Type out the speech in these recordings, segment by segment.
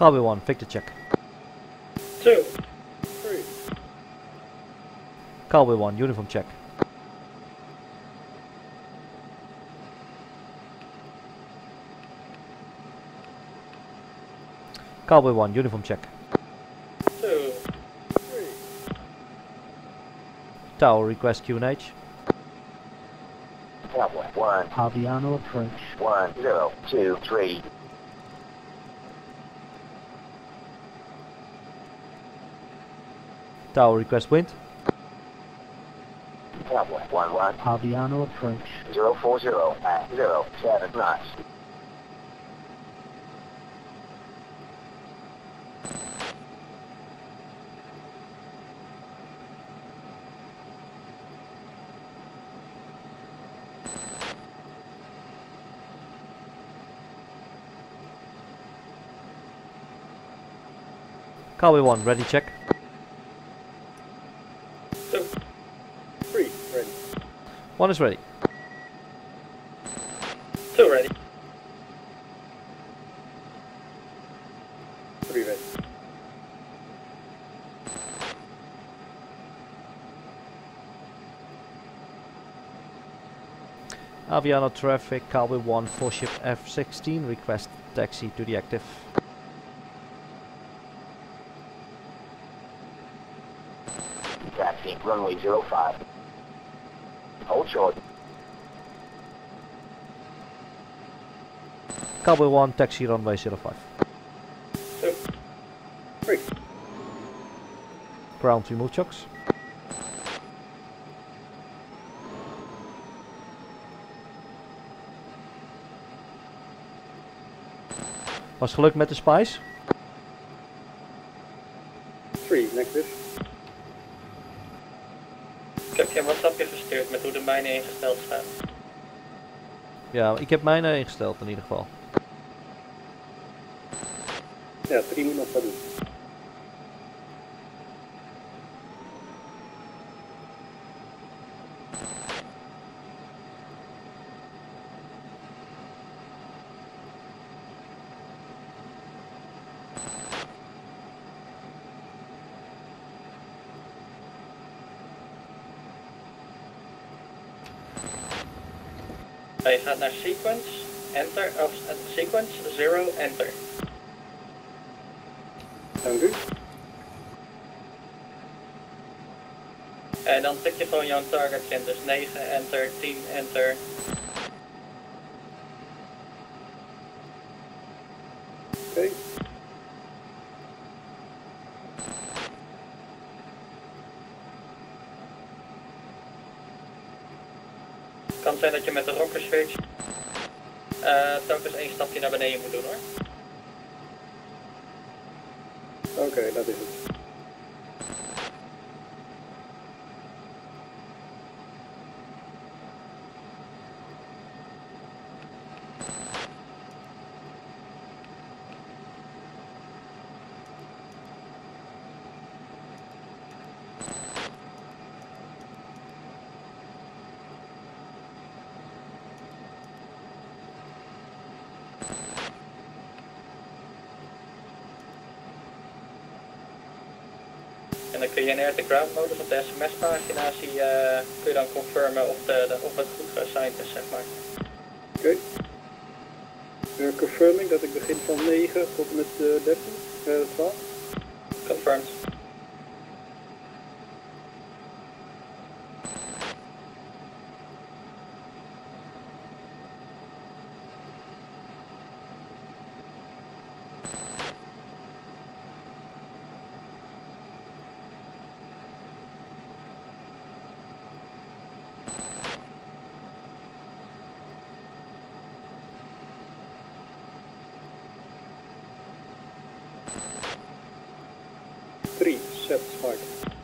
Cowboy 1, Victor check. 2, 3. Cowboy 1, uniform check. Cowboy 1, uniform check. 2, 3. Tower, request QNH. Cowboy 1. Aviano approach. 1023. Tower, request wind. Cowboy 11. Aviano approach. 040 at 07 knots. Cowboy 1, ready check. 2, 3. Ready. 1 is ready. 2 ready. 3 ready. Aviano traffic, Cowboy 1, 4 ship F-16, request taxi to the active. Taxi, runway 05. Hold short. Cowboy 1, taxi runway 05. 2, 3. Ground remove chocks. Was gelukt met de spies? 3, negative. Ik heb je een WhatsAppje gestuurd met hoe de mijnen ingesteld staan. Ja, ik heb mijne ingesteld in ieder geval. Ja, 3 moet nog wat doen. Je gaat naar sequence, enter, of sequence, 0, enter. Dank u. En dan tik je gewoon jouw targets in, dus 9, enter, 10, enter. Oké. Het kan zijn dat je met de rocker switch telkens 1 stapje naar beneden moet doen hoor. Oké, dat is het. En dan kun je in air-to-ground modus op de sms-pagina kun je dan confirmen of het goed geassigned is, zeg maar. Oké. Confirming dat ik begin van 9 tot en met 13, 12. Confirmed. Satisfied.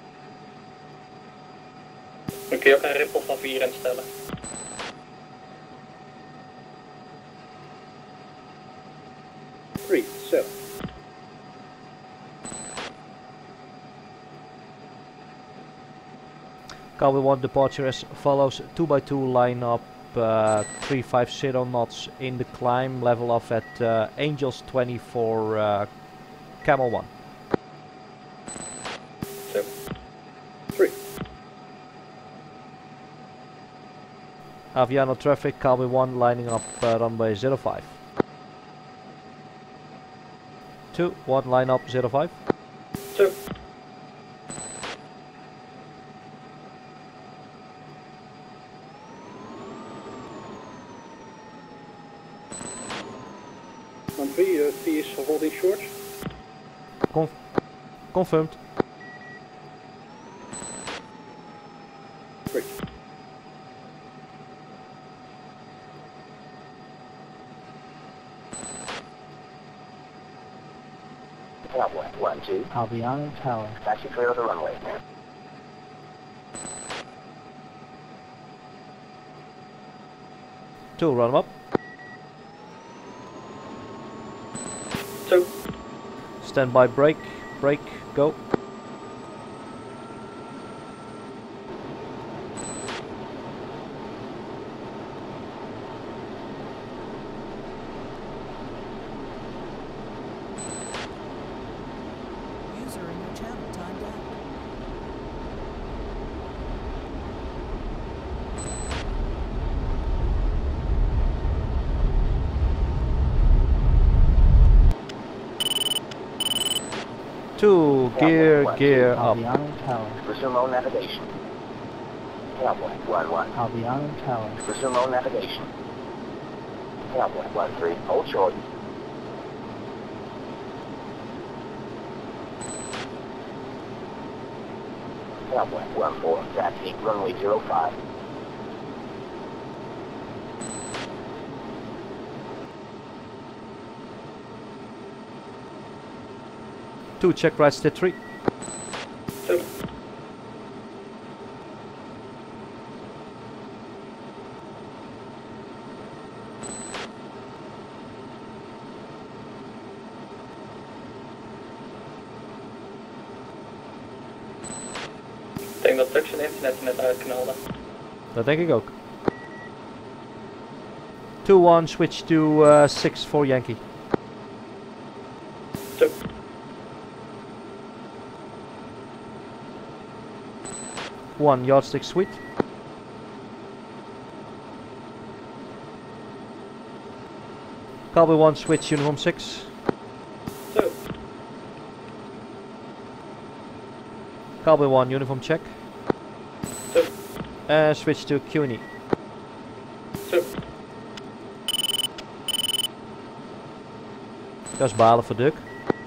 Dan kun je ook een ripple van 4 instellen. Set. Cowboy 1 departure as follows: 2x2 line up 350 knots in the climb, level off at Angels 24 Camel 1. 2. 3. Aviano traffic, Cowboy 1 lining up runway 05. 2, 1 line up 05. 2. T is holding short. Confirmed. Great. Cowboy 1, 2. Aviano Tower. Taxi clear of the runway. 2, run 'em up. 2. Stand by brake, go. User in your channel timed out. Two, gear up. Aviano Tower. Resume all navigation. Cowboy 1, 1. Aviano Tower. Resume all navigation. Cowboy 1, 3. Hold short. Cowboy 1, 4. Taxi runway 05. 2, check right step 3. 2. Ik denk dat Dux zijn internet net uitknalde. Dat denk ik ook. 2-1, switch to 6 for Yankee. 2. 1, yardstick suite. Cowboy 1, switch uniform 6. 2. Cowboy 1, uniform check. 2. Switch to Q&E. 2. Dat is balen voor Duck.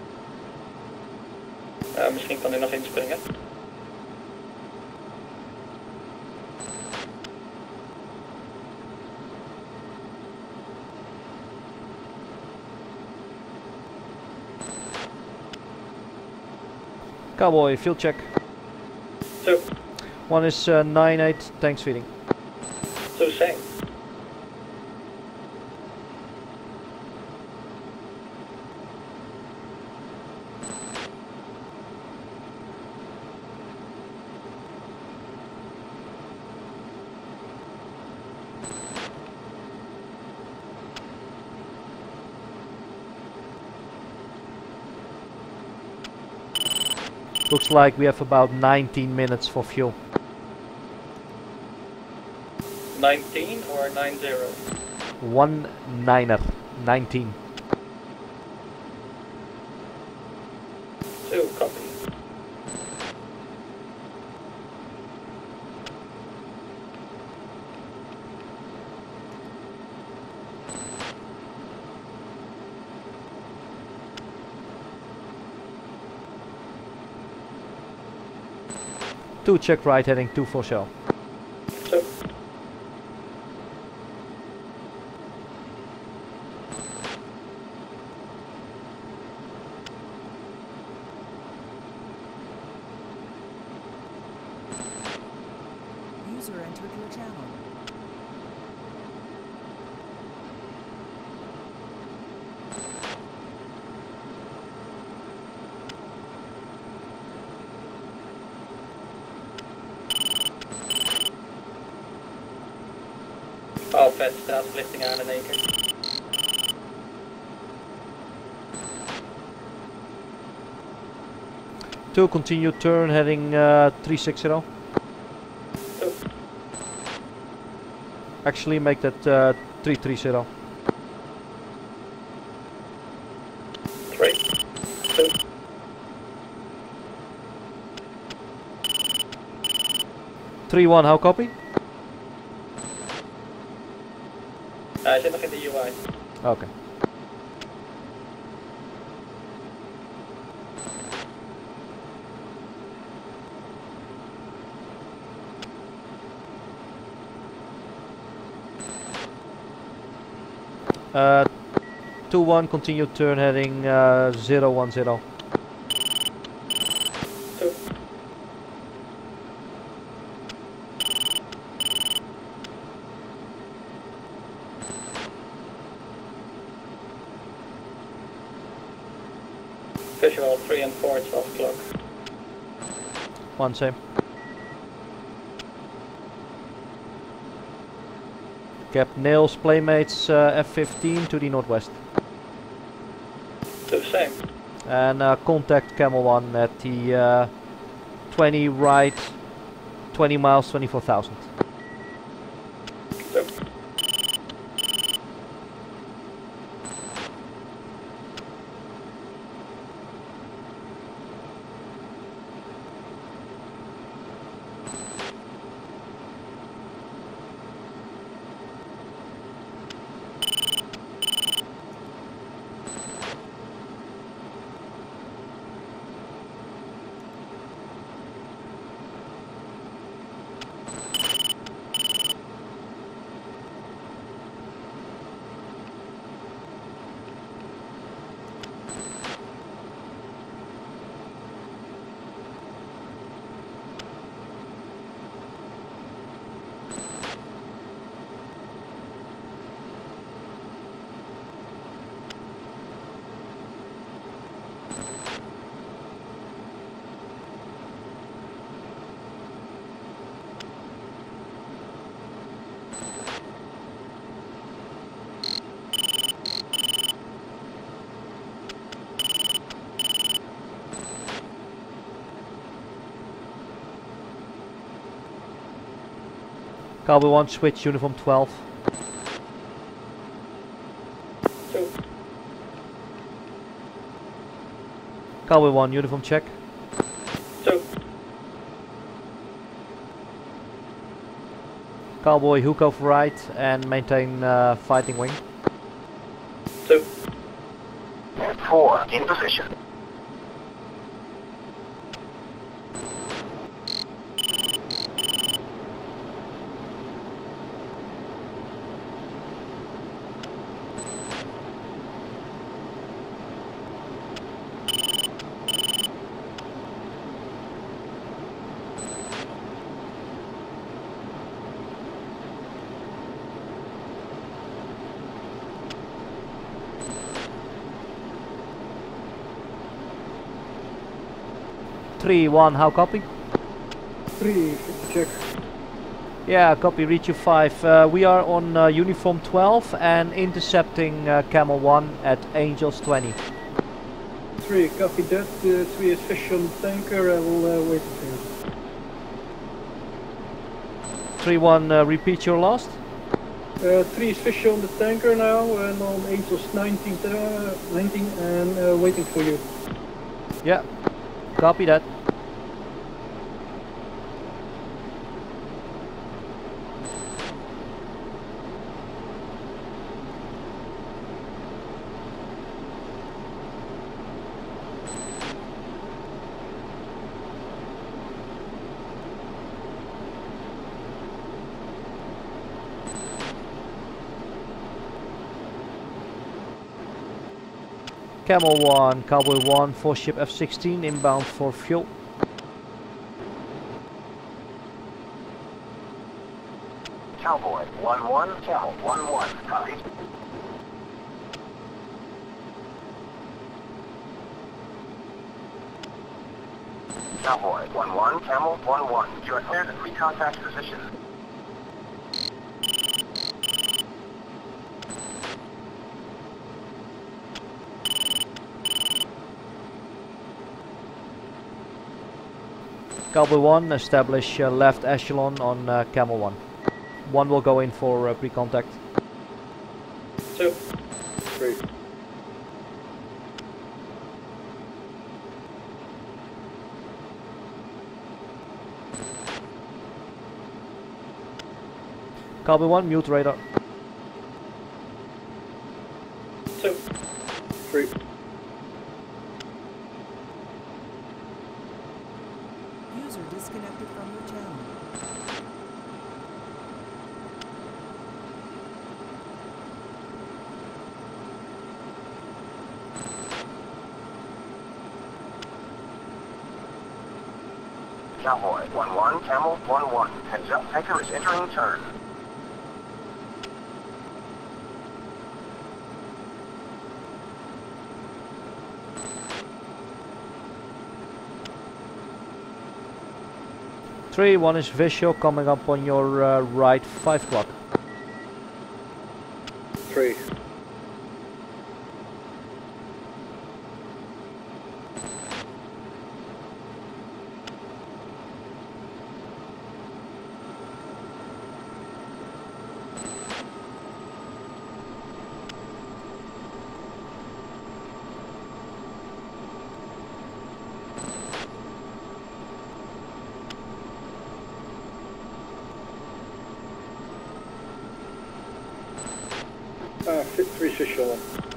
Misschien kan hij nog inspringen. Cowboy, field check. 2. 1 is 9-8, tanks feeding. 2, same. Looks like we have about 19 minutes for fuel. 19 or 90? 1-9er, 19. 2, copy. Two, check right heading 2 shell. 2. User entered your channel. Powerplant straatverlichting aan in 1 keer. 2 continue turn heading 360. Two. Actually make that 330. 3, 2. 3-1, how copy? Hij zit nog in de UI. Okay. Uh, 2-1, continue turn heading 010. 2. Visual 3 and 4, 12 o'clock. 1 same. Cap nails playmates F15 to the northwest. 2, same. And contact Camel 1 at the 20 right, 20 miles, 24,000. 2. Cowboy 1, switch uniform 12. 2. Cowboy 1, uniform check. 2. Cowboy hook off right and maintain fighting wing. 2. 4 in position. Three, 1, how copy? 3, check. Yeah, copy, reach you 5. We are on uniform 12 and intercepting Camel 1 at Angels 20. 3, copy that. 3 is fish on tanker. I will wait for you. 3-1, repeat your last. 3 is fish on the tanker now and on Angels 19 and waiting for you. Yeah, copy that. Camel 1, Cowboy 1, 4 ship F-16 inbound for fuel. Cowboy 1-1, Camel 1-1, copy. Cowboy 1-1, Camel 1-1. You are cleared to recontact position. Cowboy 1, establish left echelon on Camel 1. 1 will go in for pre-contact. 2. 3. Cowboy 1, mute radar. 2. 3. User disconnected from your channel. Cowboy 1-1, Camel 1-1. Heads up, tanker is entering turn. Three, 1 is visual coming up on your right 5 o'clock. 3. Three visual.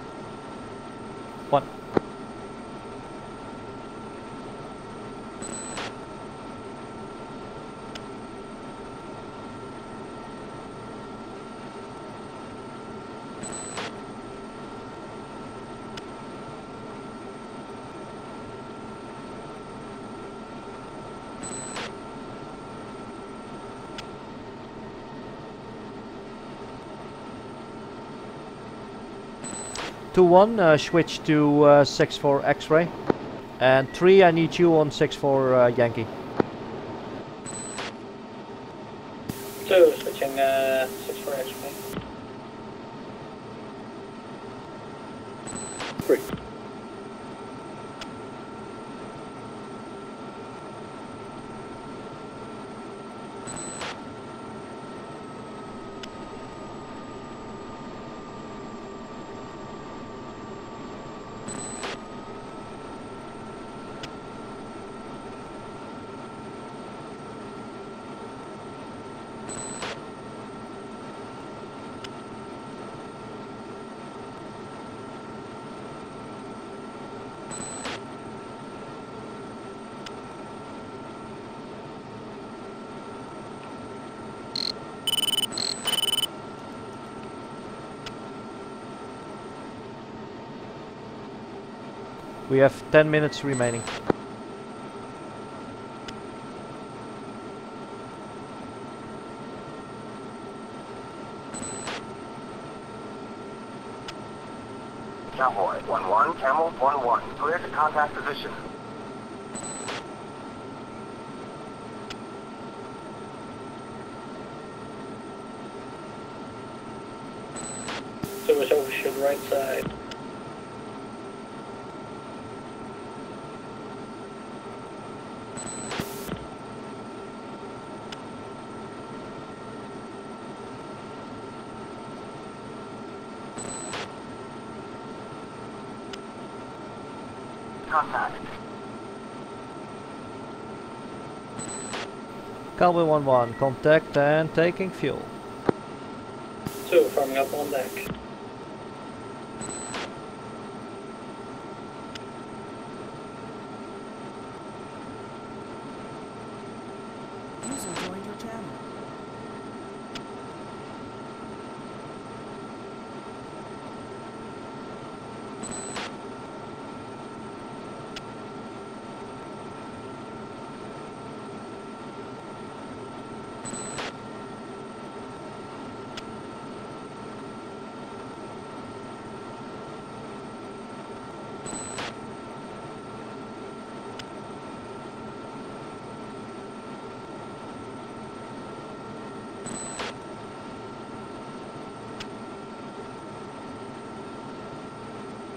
1. Two 1, switch to 6-4 X-ray. And 3, I need you on 6-4 Yankee. 2, switching 6-4 X-ray. 3. We have 10 minutes remaining. Cowboy 1-1, Camel 1-1. Clear to contact position. Two is overshoot right side. Contact. Cowboy 1-1, contact and taking fuel. 2, forming up on deck. User joined your channel.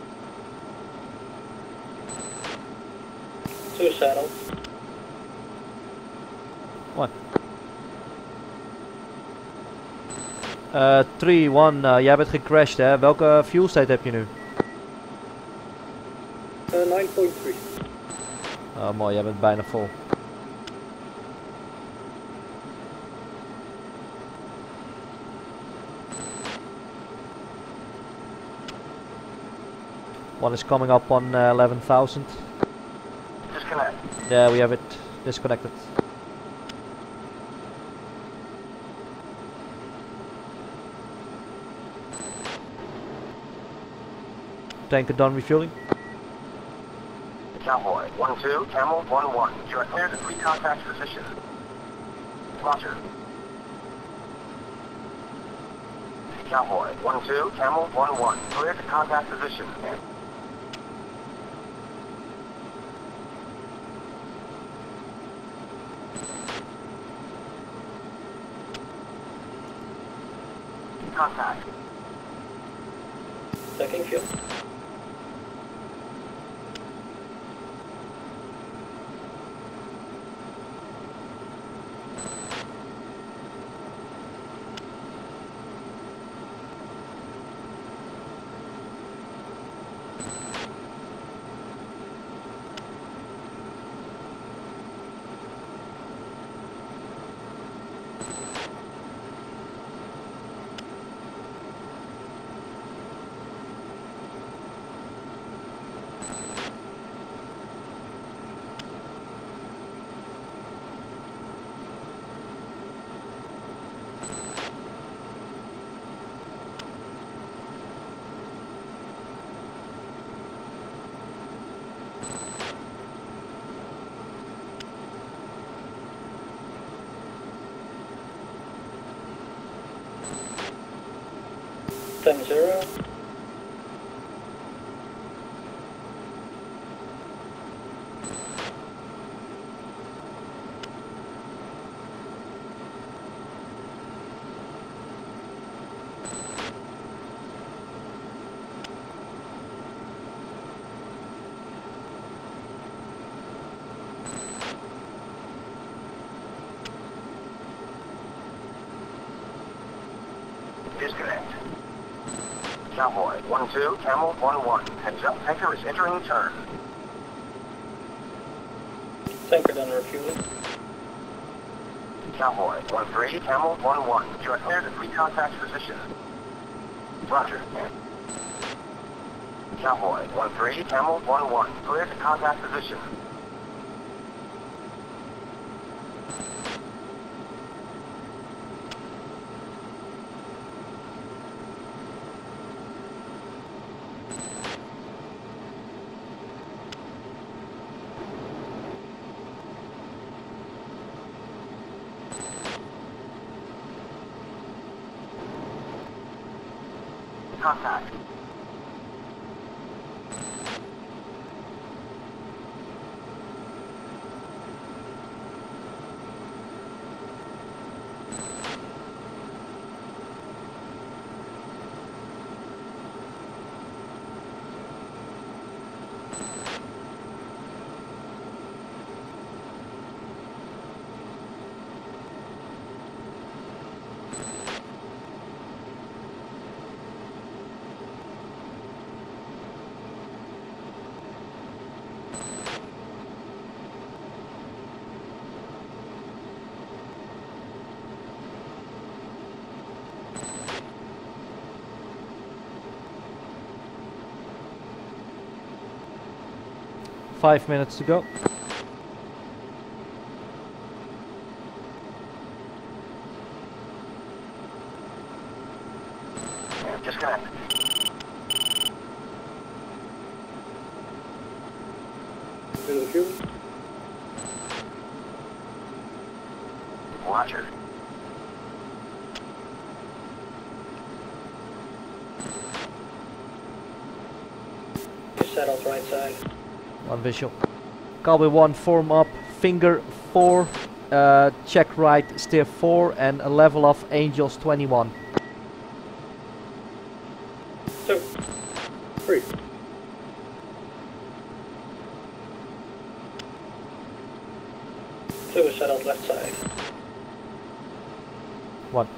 Two settled. 1. 3, 1, jij bent gecrashed hè. Welke fuel state heb je nu? 9.3. Oh mooi, jij bent bijna vol. One is coming up on 11,000. Disconnect. Yeah, we have it disconnected. Tanker done refueling. Cowboy 1-2, Camel 1-1. You are cleared to recontact position. Roger. Cowboy 1-2, Camel 1-1. Cleared to contact position. Contact. Checking fuel. Time 0. Disconnect. Cowboy 1-2, Camel 1-1. Heads up, tanker is entering turn. Tanker done refueling. Cowboy 1-3, Camel 1-1. You are cleared to recontact position. Roger. Cowboy 1-3, Camel 1-1. Cleared to contact position. Contact. Five minutes to go. Disconnect. Middle of fuel. Roger. You settled right side. One visual. Cowboy 1, form up, finger 4, check right, steer 4, and a level of Angels 21. 2. 3. 2 is settled left side. 1.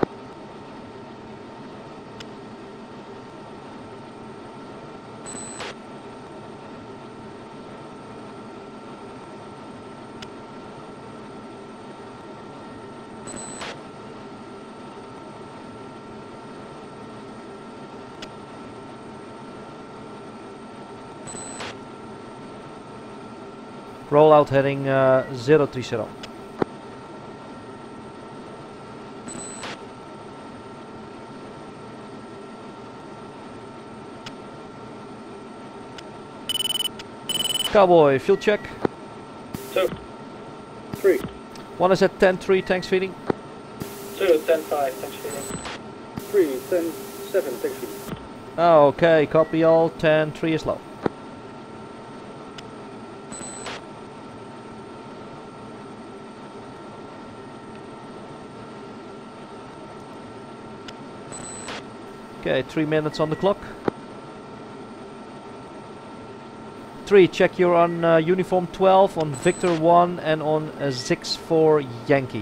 Rollout heading 030. Cowboy, fuel check. 2. 3. 1 is at 10-3, thanks feeding. 2, 10-5, thanks feeding. 3, 10-7, thanks feeding. Okay, copy all, 10-3 is low. Okay, 3 minutes on the clock. 3, check you're on uniform 12, on Victor 1 and on 6-4 Yankee.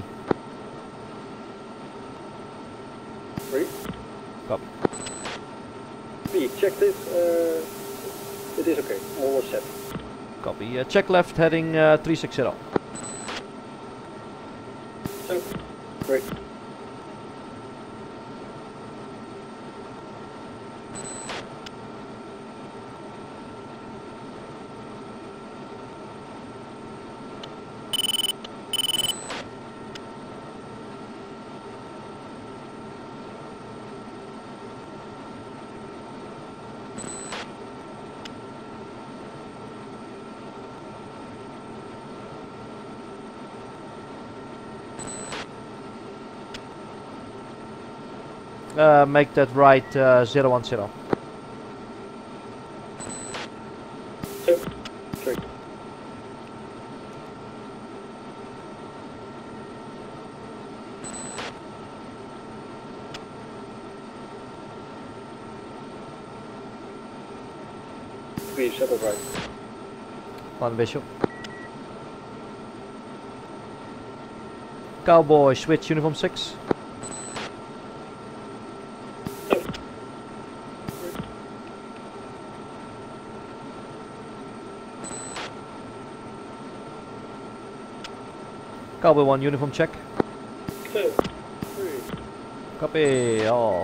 3. Copy. 3, check this. It is okay. All was set. Copy. Check left heading 360. 2. Great. Make that right 010. 2. 3. Three, settled right. 1 visual. Cowboy, switch uniform 6. Cowboy 1, uniform check. 2. 3. Copy all.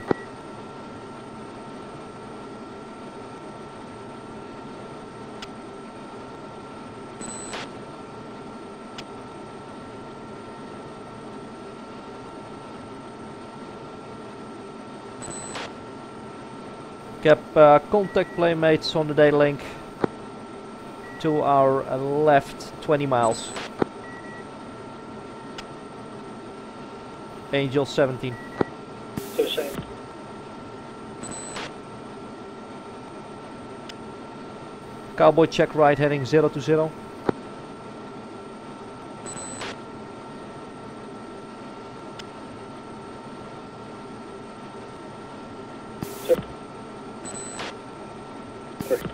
Cap contact playmates on the data link to our left 20 miles. Angel 17. So same. Cowboy check right heading 020. 2. 3.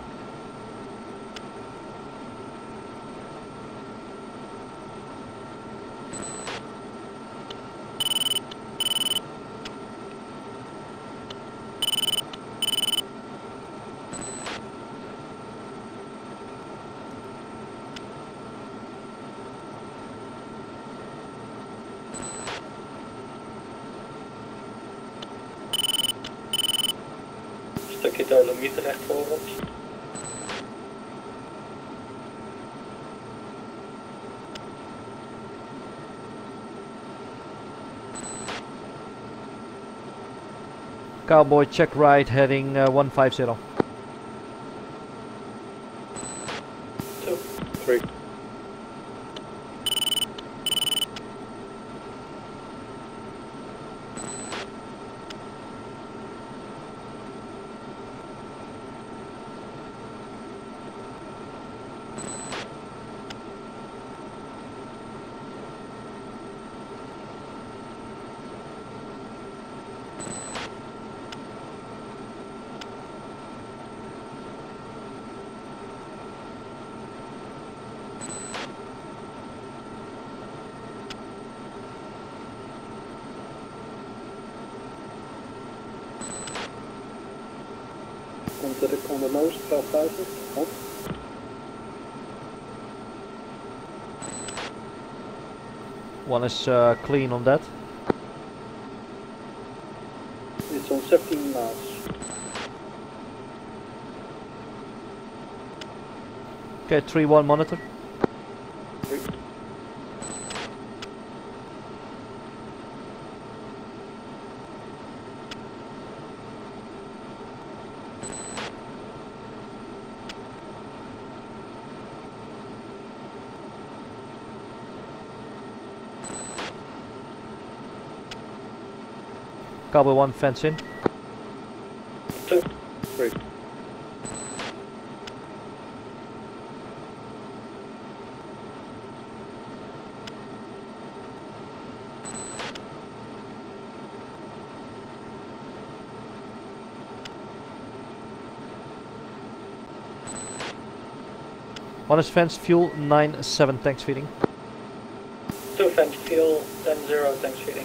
Stukje dolomiet recht voor ons. Cowboy check right heading 150. 2. 3. Static on the nose, 12,000. On. One is clean on that. It's on 17 miles. Okay, 3-1 monitor. Cowboy 1 fence in. 2, 3. One is fence fuel, 9-7 tanks feeding. 2 fence fuel, 10-0 tanks feeding.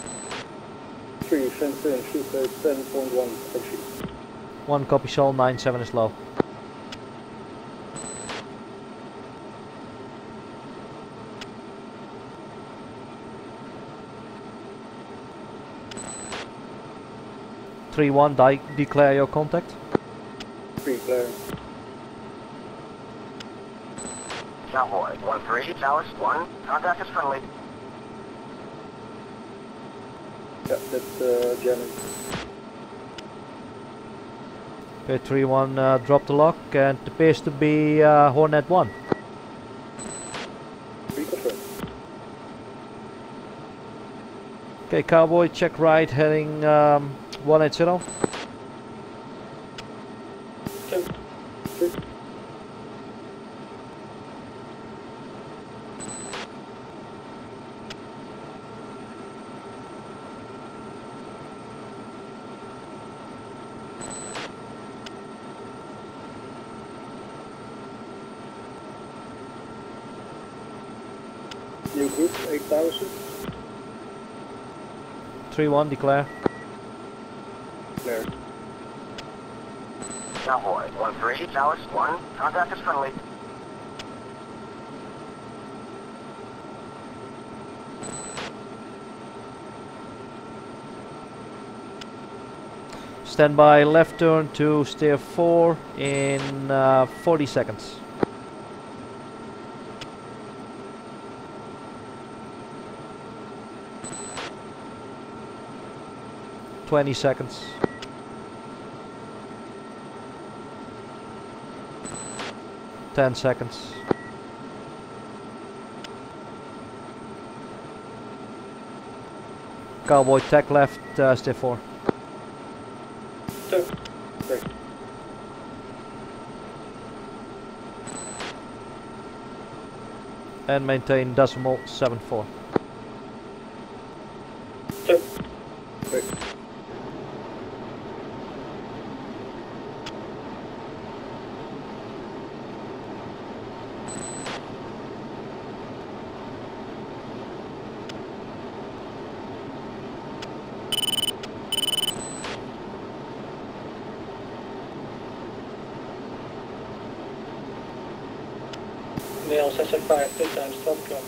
3 fence and shoot 10.1 actually. 1 copy shell, 9-7 is low. Declare your contact. 3 clear. Cowboy 1-3, Dallas 1, contact is friendly. Yeah, that's jamming. Okay, 3-1 drop the lock and it appears to be Hornet 1. 3 confirmed. Okay, Cowboy, check right, heading 180. 2. 3. New group 8,000. 3-1 declare. Clear. Cowboy 1-3, Dallas 1, contact is friendly. Stand by left turn to steer 4 in 40 seconds. 20 seconds. 10 seconds. Cowboy tack left, stay 4. 2. 3. And maintain decimal 74. 2. 3. Neil 605, 2 times 12 o'clock.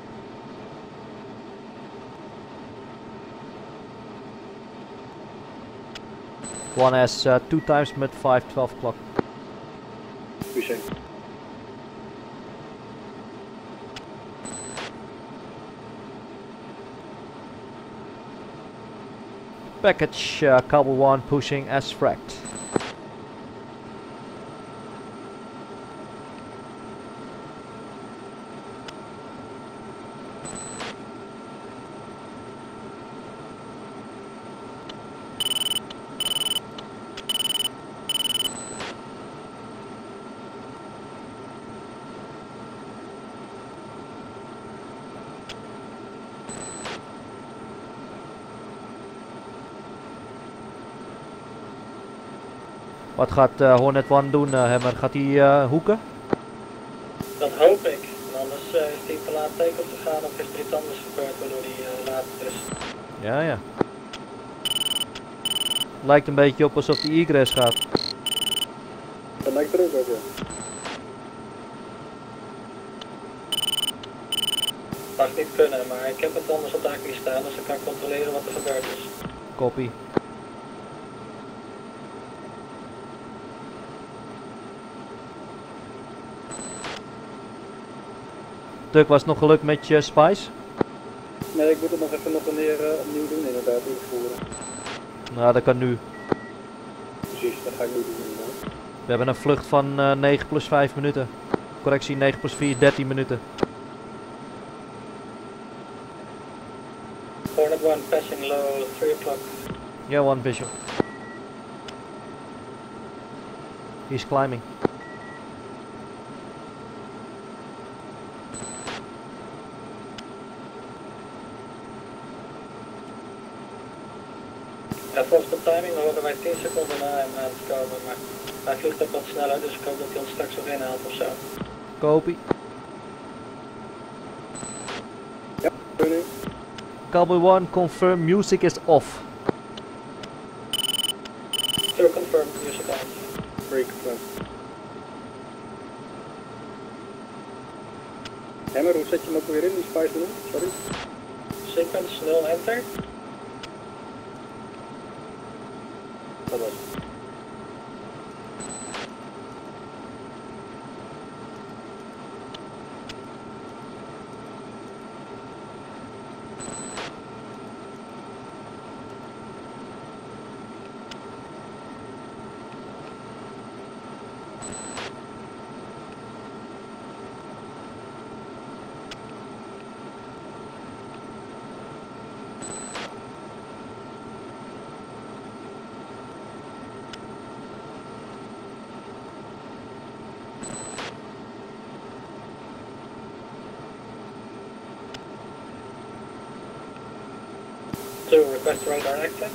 One has 2 times mid 5, 12 o'clock. Pushing. Package Cowboy 1 pushing as fracked. Wat gaat Hornet 1 doen, Hammer? Gaat hij hoeken? Dat hoop ik. En anders is hij te laat take-off te gaan of is er iets anders gebeurd waardoor hij later is. Ja, ja. Lijkt een beetje op alsof die ingress gaat. lijkt er ook op, ja. Mag niet kunnen, maar ik heb het anders op de accu staan, dus ik kan controleren wat er gebeurd is. Copy. Duk, was het nog gelukt met je spice? Nee, ik moet het nog even opnieuw doen inderdaad, invoeren. Nou, dat kan nu. Precies, dat ga ik nu doen inderdaad. We hebben een vlucht van 9 plus 5 minuten. Correctie, 9 plus 4, 13 minuten. Hornet 1 passing low, 3 o'clock. Yeah, one visual. He's climbing. Ja, volgens de timing horen wij 10 seconden na hem aan het komen, maar hij vliegt ook wat sneller, dus ik hoop dat hij ons straks nog inhaalt of zo. Copy. Ja, nu. Cowboy 1, confirm music is off. Still confirmed, music on. Break confirmed. Hammer, hoe zet je hem ook weer in, die spice menu? Sorry. Sequence 0 enter. Dat was het. To request radar access.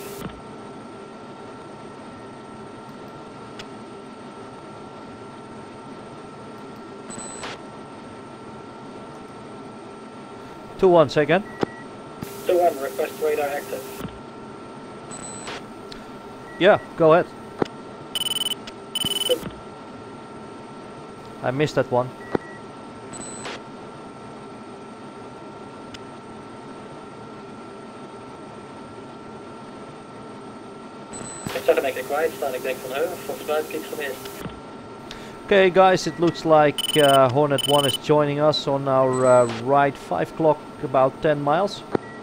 Two one, say again. 2-1, request radar access. Yeah, go ahead. I missed that one. Ik zag hem denk ik kwijt staan, ik denk van volgens mij heb ik iets gemist. Okay guys, it looks like Hornet 1 is joining us on our right 5 o'clock, about 10 miles.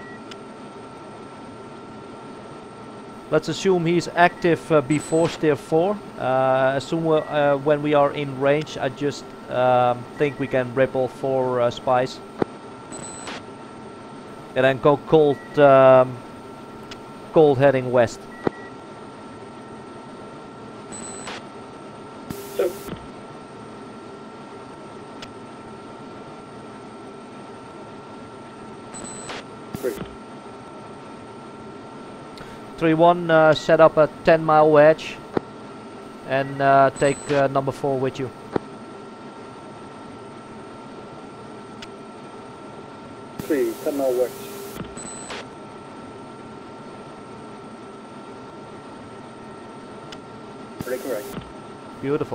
Let's assume he's active before steer 4. As soon when we are in range, I just think we can ripple for spice. And then go cold heading west. So, 3-1, set up a 10-mile wedge and take number 4 with you. Three, 10 mile west. Pretty correct. Beautiful.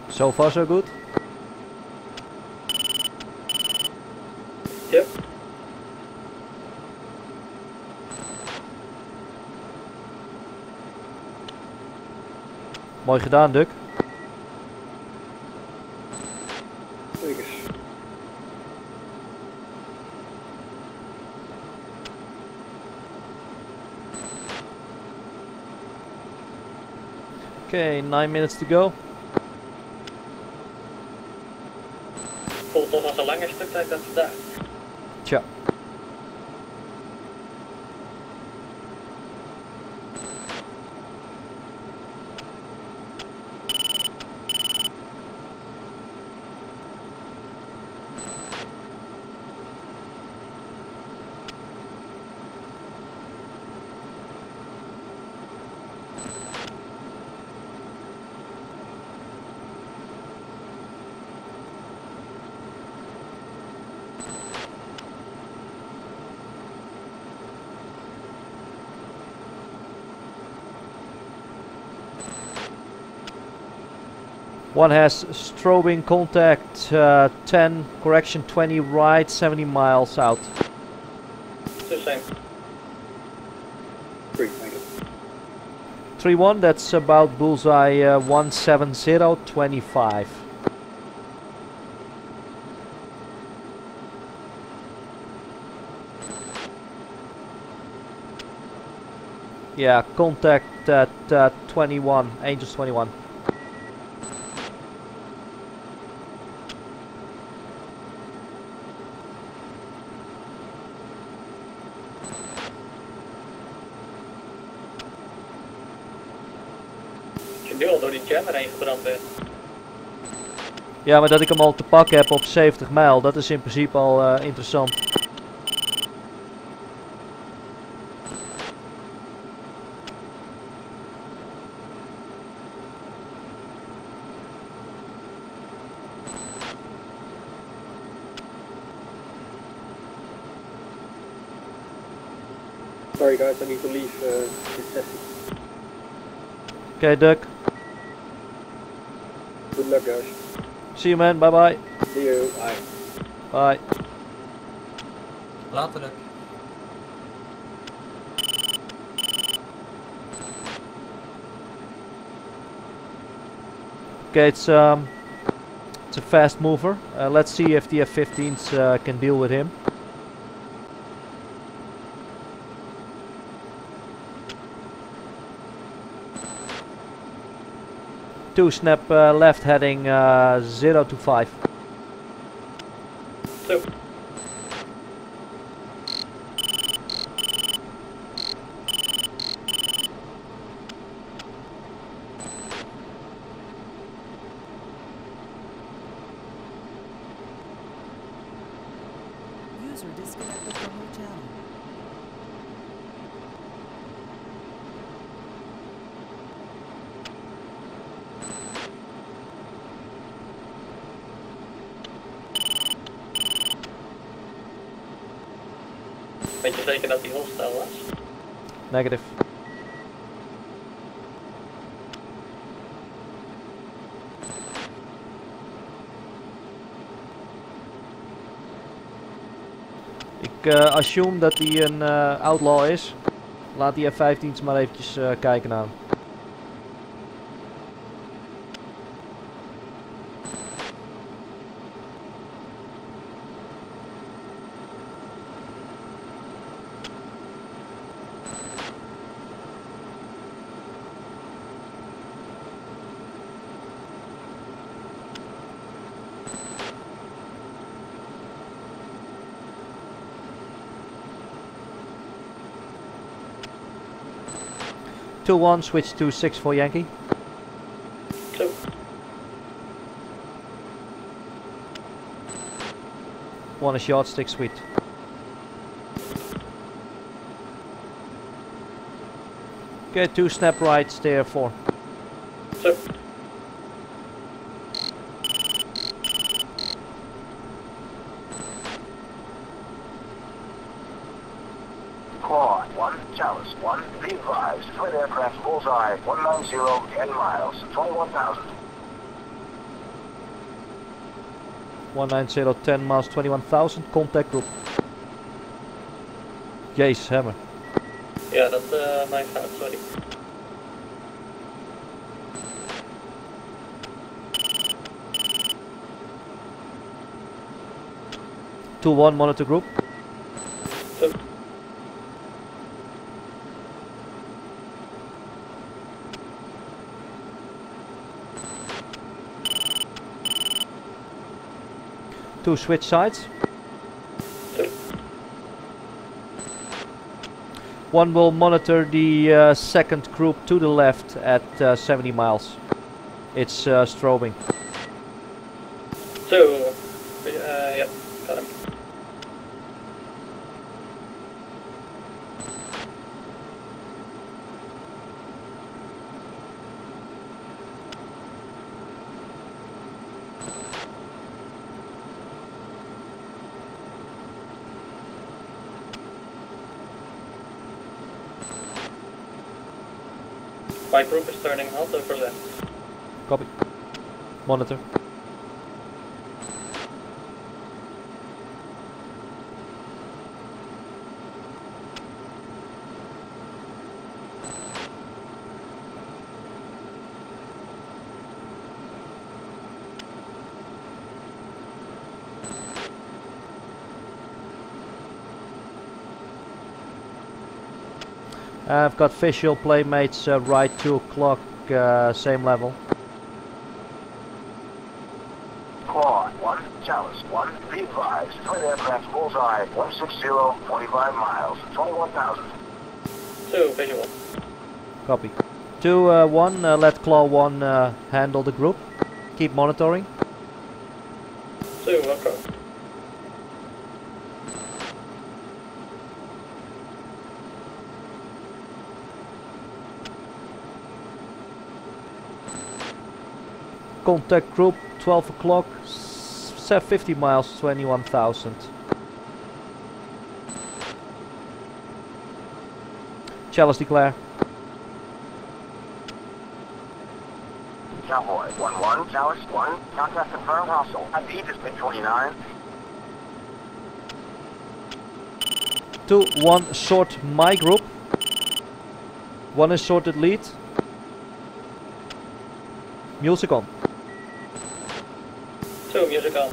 So far so good. Yep. Mooi gedaan, Duck. Zeker. Okay, 9 minutes to go. Voelt toch als een langer stuk tijd dan vandaag. Tja. One has strobing contact 10, correction 20 right, 70 miles out. Dus zijn. 3, thank you. 3-1, that's about bullseye 17025. Yeah, contact at 21, Angels 21. Je nu al door die jammer heen gebrand bent. Ja, maar dat ik hem al te pakken heb op 70 mijl, dat is in principe al interessant. Sorry guys, I need to leave this session. Okay, Duck. Good luck guys. See you, man. Bye bye. See you. Bye. Bye. Later. Okay, it's a fast mover. Let's see if the F-15s can deal with him. Two snap left heading 0 to 5. Zo. User disconnected from your channel. Weet je zeker dat die hostile was? Negative. Ik assume dat hij een outlaw is. Laat die F-15's maar eventjes kijken naar hem. Two 1, switch to 6 for Yankee. Zo. One is yardstick, sweet. Okay, two snap right, steer 4. Zo. Claw 1, Chalice 1, be advised, flight aircraft bullseye 190, 10 miles, 21,000. 190, 10 miles, 21,000. Contact group. Yes, hammer. Ja, dat mijn fout, sorry. Two one monitor group. Zo. Two switch sides. Zo. One will monitor the second group to the left at 70 miles. It's strobing. Zo. Ja, got him. My group is turning hot over left. Copy. Monitor. I've got visual playmates right 2 o'clock, same level. Claw 1, Chalice 1, be advised, twin aircraft bullseye, 160, 45 miles, 21,000. Zo, visual. Copy. 2-1, let Claw 1 handle the group. Keep monitoring. Zo, welkom. Contact group 12 o'clock, 50 miles, 21,000. Chalice declare. Cowboy 1-1, Chalice 1, contact confirmed hostile. IP is mid-29. 2-1, sort my group. 1 is sorted lead. Music on. Zo, music on.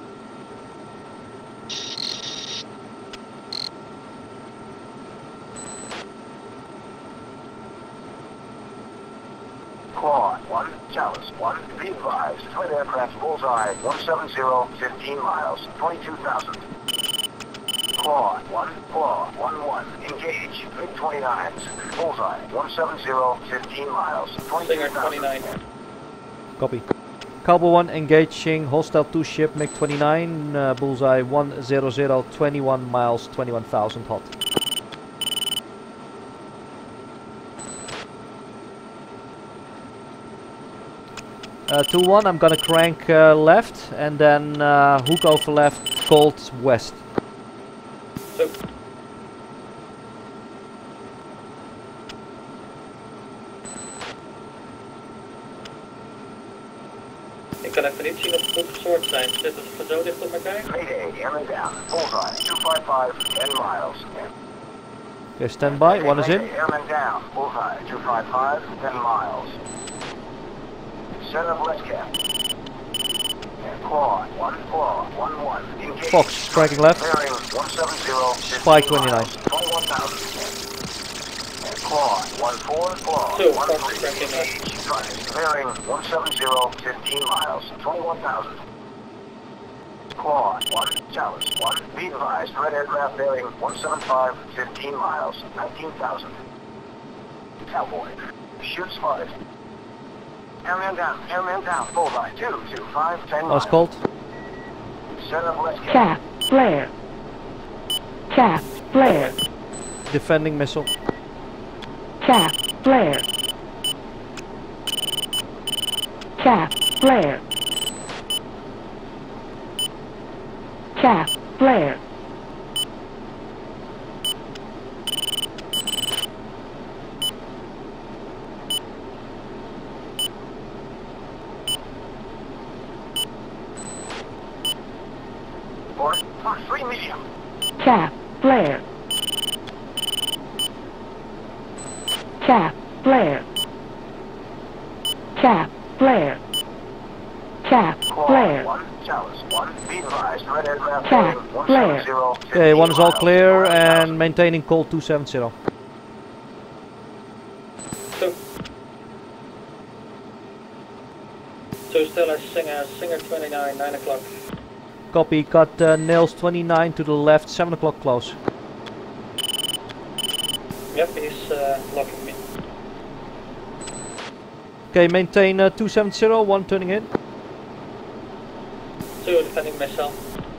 Claw 1, Chalice 1, be advised, twin aircraft bullseye, 170, 15 miles, 22,000. Claw 1, engage, mid-29s, bullseye, 170, 15 miles, Singer 22,000. 29. Copy. Cowboy 1 engaging hostile 2 ship MiG-29, bullseye 100, 21 miles, 21,000 hot. Uh, 2-1, I'm gonna crank left and then hook over left, cold west. Zo. Ik kan even niet zien of het goed gesoord zijn. Zitten ze zo dicht op elkaar? Mayday, airman down, bullseye, 255, 10 miles. Okay, stand by, 1 is in. Mayday, airman down, bullseye, 255, 10 miles. Center of left cap. Claw 1, engage. Fox, striking left. Bearing 170, Spike 29. 21,000. Claw 1, Claw Two, 1, Fox is striking left. engage. Bearing 170, 15 miles, 21,000. Claw 1, Chalice 1, be advised, red aircraft bearing 175, 15 miles, 19,000. Cowboy, shoot spotted. Airman down, bullseye, 225, 10 miles. Last called. Center of left cap. Chaff, flare. Chaff, flare. Defending missile. Chaff, flare. Chaff, flare. Chaff, flare. on 3 medium. Chaff, flare. Chaff, flare. Chaff, flare. Chaff, flare. 1, Chalice 1, be advised, red aircraft Chaff, bearing flare. 170. Okay, one is all 15 clear miles, and maintaining call 270. So still as Singer 29, 9 o'clock. Copy, got Nails 29 to the left, 7 o'clock close. Yep, he's locking me. Okay, maintain 270, 1 turning in. 2 defending missile.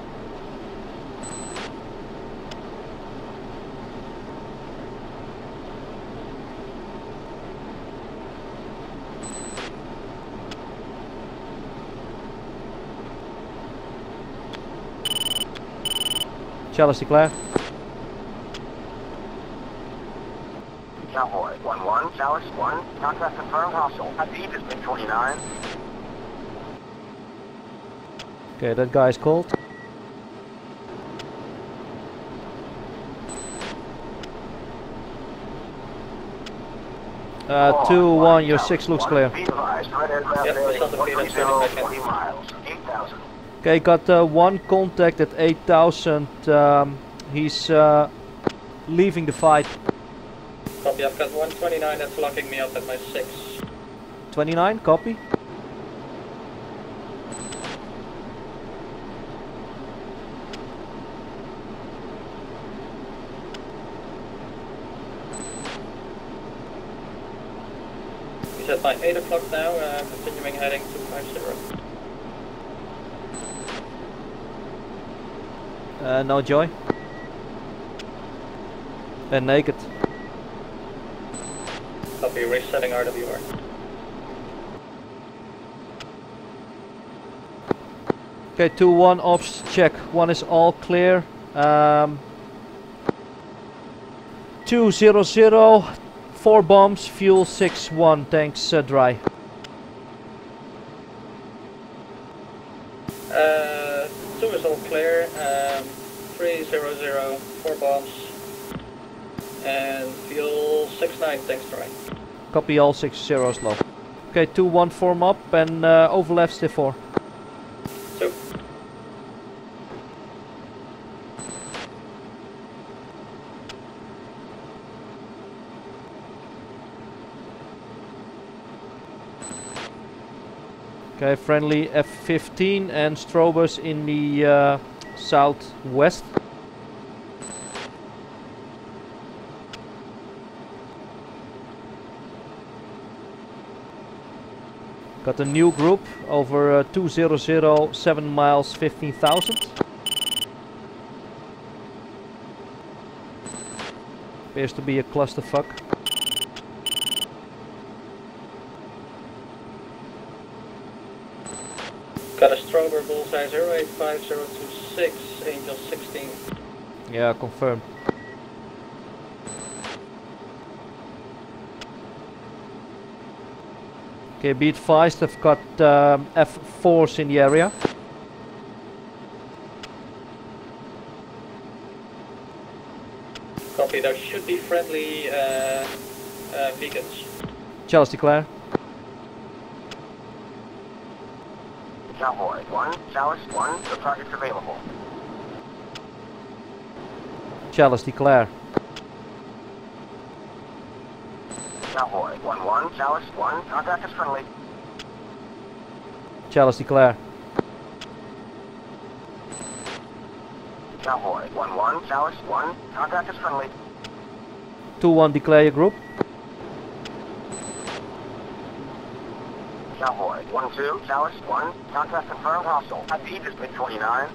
Chalice declare. Cowboy 1-1, Chalice 1, contact confirmed, hostile. IP is MiG 29. Okay, that guy is called. Uh, 2-1, your 6 looks clear. Be advised, red aircraft Yep, bearing missile defeated, 130, 20 20 miles, 8,000. Okay, got 1 contact at 8000. He's leaving the fight. Copy, I've got 129 that's locking me up at my 6. 29, copy. He's at my 8 o'clock now, continuing heading 250. No joy. And naked. Copy, resetting RWR. Okay, 2-1 ops check. 1 is all clear. 200, 4 bombs, fuel 6-1, tanks dry. 2 is all clear. 300, 4 bombs. And fuel 6-9, tanks dry. Copy, all 6 zeros low. Okay, 2-1 form up and overlap stiff 4. 2. Okay, friendly F-15 and Strobers in the southwest. Got a new group over 200, 7 miles, 15,000. Appears to be a clusterfuck. Got a Strober bullseye 085026, Angel 16. Yeah, confirmed. Okay, be advised, I've got F4s in the area. Copy, there should be friendly vegans. Chalice declare. Cowboy 1, Chalice 1, the target's available. Chalice declare. Cowboy 1-1, Chalice 1, contact is friendly. Chalice declare. Cowboy 1-1, Chalice 1, contact is friendly. 2-1 declare your group. Cowboy 1-2, Chalice 1, contact confirmed, hostile. IP is MiG 29.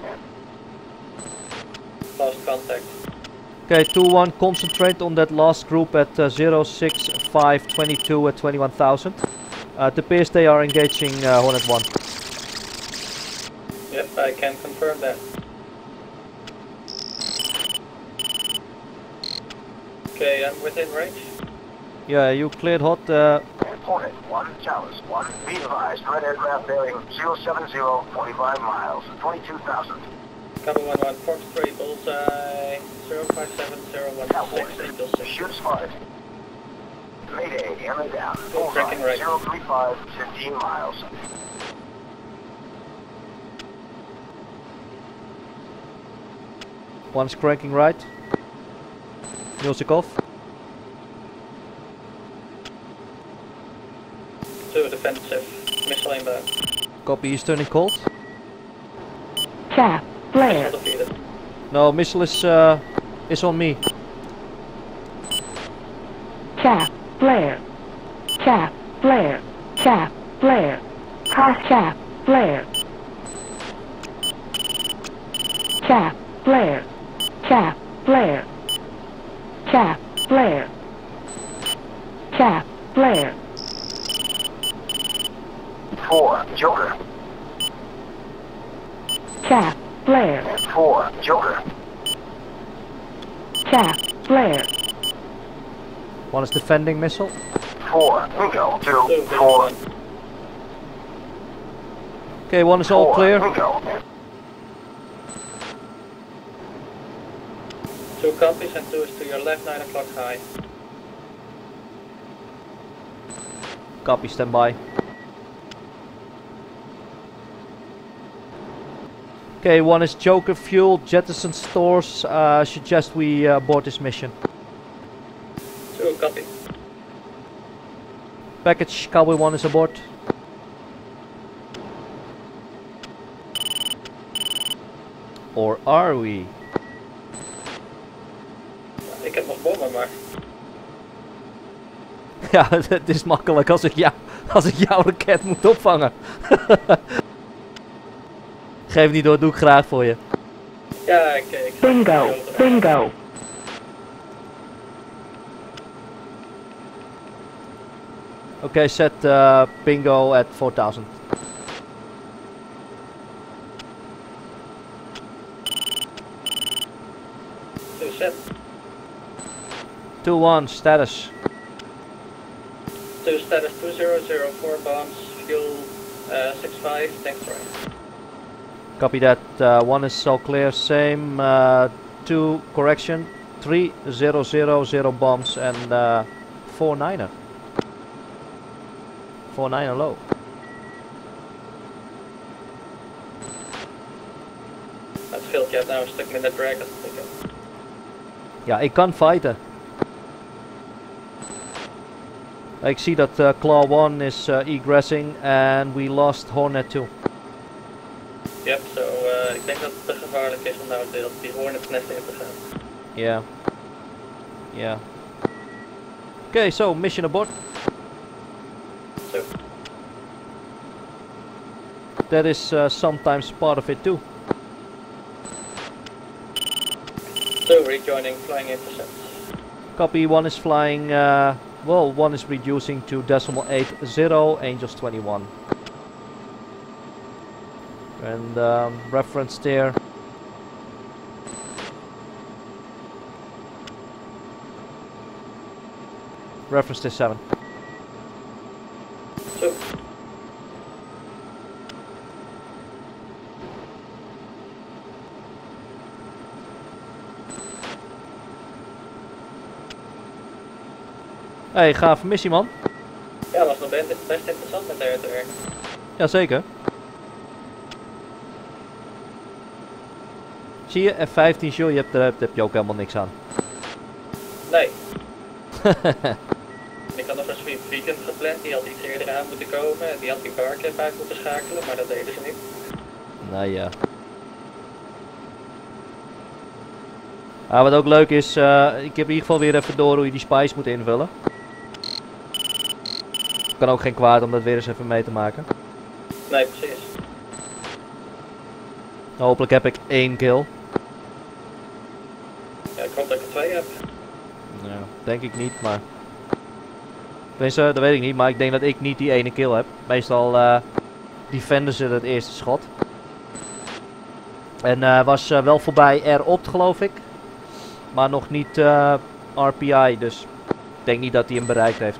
Lost contact. Okay, 2-1 concentrate on that last group at 06522 at 21,000. It appears they are engaging Hornet 1. Yep, I can confirm that. Okay, I'm within range. Yeah, you cleared hot. Hornet 1, Chalice 1, be advised, red aircraft bearing 070, 45 miles, 22,000. Cover 11, Fox 3, bullseye, 057016, Angel 6. Shoot spotted. Mayday, airman down. Tracking right. 035, 15 miles. One's cranking right. Music off. 2 defensive, missile inbound. Copy, he's turning cold. Chaff, flare, Missile defeated. No, missile is on me. chaff, flare, chaff, flare, chaff, flare, cross chaff, flare, chaff, flare, chaff, flare, chaff, flare, chaff, flare, 4, Joker. chaff, flare, 4, Joker. chaff, flare, One is defending missile. 4, Bingo. 2, 2, 4, Okay, one is all 4, clear. Bingo. 2 copies and 2 is to your left, 9 o'clock high. Copy, stand by. Okay, one is Joker fuel, jettison stores. Suggest we abort this mission. 2 copy. Package Cowboy 1 is aboard. Or are we? Ik heb nog bommen, maar... Ja, het is makkelijk als ik jouw raket moet opvangen. Geef niet door, doe ik graag voor je. Ja, ik bingo, bingo, Okay, set bingo at 4000. Two set. 2-1, status. 2 status 2004 bombs, fuel 65, thanks right. Copy that. 1 is all clear, same. 2 correction. 3000 bombs and 49er. 49er low. Het scheelt, je hebt nou een stuk minder drag als ik heb. Ja, ik kan fighten. Ik zie dat Claw 1 is egressing and we lost Hornet 2. Yep, zo ik denk dat het te gevaarlijk is om nou die Hornet nest in te gaan. Yeah. Yeah. Okay, so mission abort. So, That is sometimes part of it too. so rejoining flying intercepts. Copy, 1 is flying, well, 1 is reducing to decimal 80, Angels 21. And reference there. Reference to 7. So, Hey, gave missie man. ja, was nog best interessant met haar te werken. Jazeker. Zie je, F-15 show, daar heb je ook helemaal niks aan. Nee. Ik had nog een sweep weekend gepland, die had iets eerder aan moeten komen en die had die barcamp uit moeten schakelen, maar dat deden ze niet. Nou ja. Wat ook leuk is, ik heb in ieder geval weer even door hoe je die spice moet invullen. Kan ook geen kwaad om dat weer eens even mee te maken. Nee, precies. Hopelijk heb ik 1 kill. Ja, ik hoop dat ik er 2 heb. Ja, denk ik niet, maar... Tenminste, dat weet ik niet, maar ik denk dat ik niet die ene kill heb. Meestal defenden ze het eerste schot. En was wel voorbij R-opt, geloof ik. Maar nog niet RPI, dus ik denk niet dat hij hem bereikt heeft.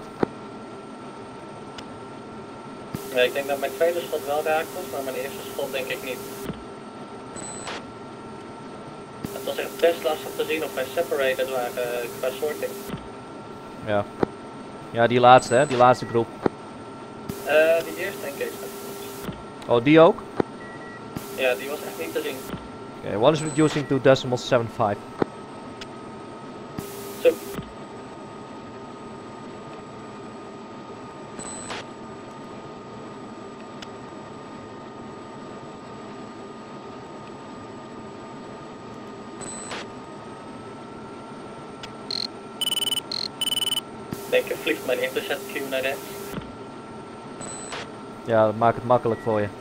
Nee, ik denk dat mijn tweede schot wel raakt was, maar mijn eerste schot denk ik niet. was echt best lastig te zien of wij separated waren qua sorting. Ja. Ja, die laatste hè, die laatste groep. Die eerste engagement. Oh, die ook? Ja, die was echt niet te zien. Okay, one is reducing to decimal 75. Zo. Ik denk, vliegt mijn intercept queue naar rechts. Ja, dat maakt het makkelijk voor je.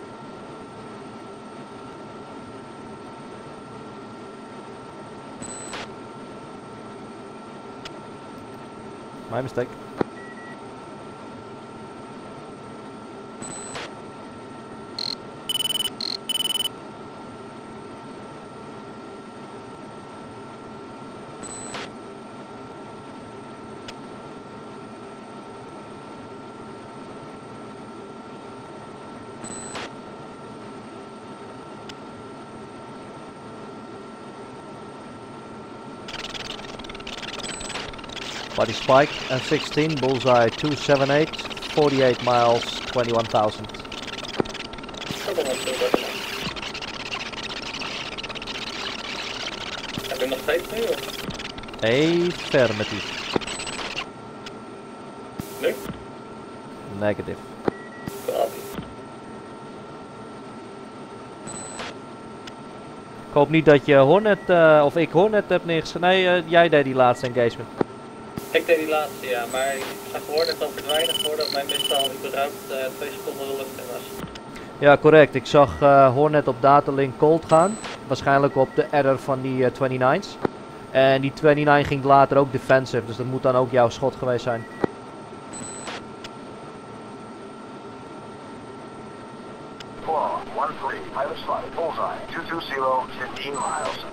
My mistake. Body spike, F-16, bullseye 278, 48 miles, 21,000. Heb je nog steeds nu? Of? Affirmative. Nu? Negative. Copy. Ik hoop niet dat je Hornet, of ik Hornet heb neergezet. Nee, jij deed die laatste engagement. Ik deed die laatste, ja, maar ik zag Hornet al verdwijnen voordat mijn mist al überhaupt 2 seconden de lucht in was. Ja, correct. Ik zag Hornet op datalink cold gaan. Waarschijnlijk op de error van die 29's. En die 29 ging later ook defensive, dus dat moet dan ook jouw schot geweest zijn. Claw, 1-3, pilot spotted, bullseye, 220, 15 miles.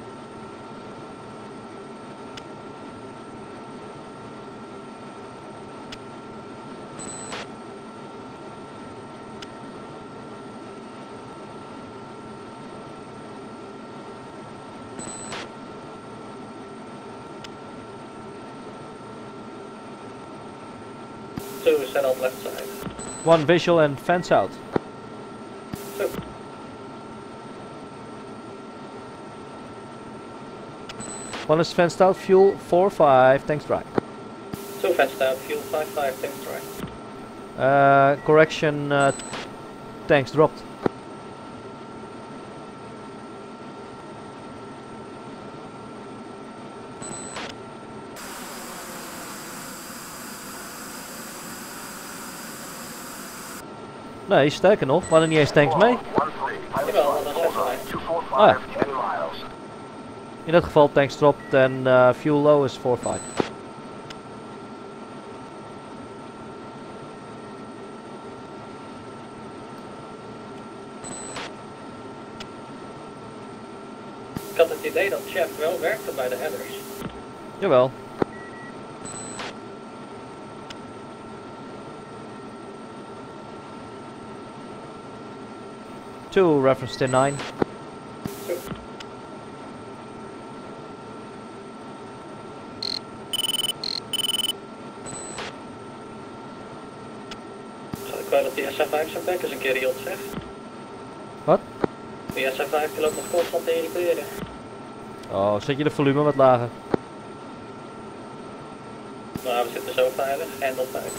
Two set on left side. One visual and fence out. So. One is fenced out, fuel 4-5, thanks right. Two fenced out, fuel 5-5, thanks right. Correction, tanks dropped. Nee, sterker nog, we hadden niet eens tanks mee. Jawel, dat is even mij. Ah ja. In dat geval tanks dropped en fuel low is 4-5. Ik had het idee dat Chef wel werkte bij de headers. Jawel. Two reference to 9. Zo. Zal ik wel dat die SF5 zijn back eens een keer hield, zeg. Wat? Die SF5 die loopt nog constant te irriteren. Oh, zet je de volume wat lager. Nou, we zitten zo veilig en dat veilig.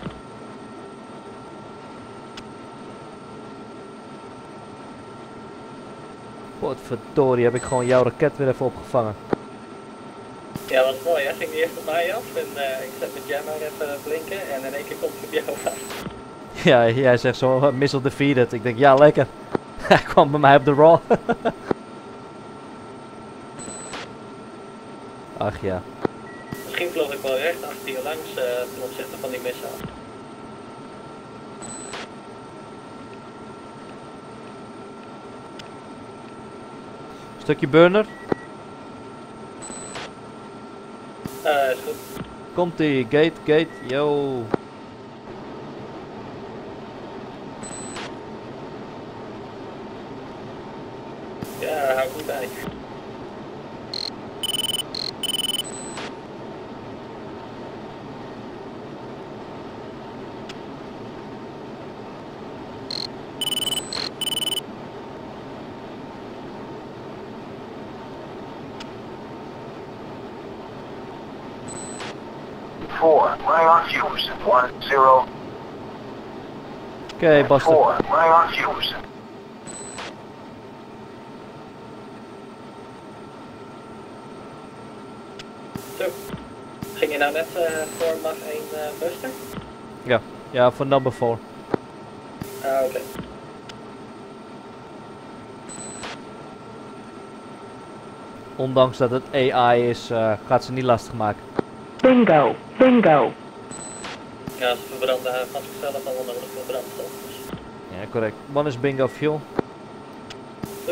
Potverdorie, heb ik gewoon jouw raket weer even opgevangen. Ja, wat mooi hè, ging die even op mij af en ik zet mijn jammer even blinken en in één keer komt hij op jou af. Ja, jij zegt zo, missile defeated. Ik denk, ja lekker. Hij kwam bij mij op de raw. Ach ja. Misschien vloog ik wel recht achter je langs ten opzichte van die missile. Stukje burner. Is goed. Komt ie, gate, yo. Ja, hou goed bij. 4, running on fumes. 10. Okay, Buster. 4, running on fumes. Zo. Ging je nou net voor mag 1 Buster? Ja, ja, voor number 4. Ah, oké. Ondanks dat het AI is, gaat ze niet lastig maken. Bingo. Bingo. Ja, ze verbranden van zichzelf allemaal nodig voor brandstof. Dus. Ja, correct. One is bingo fuel. Zo.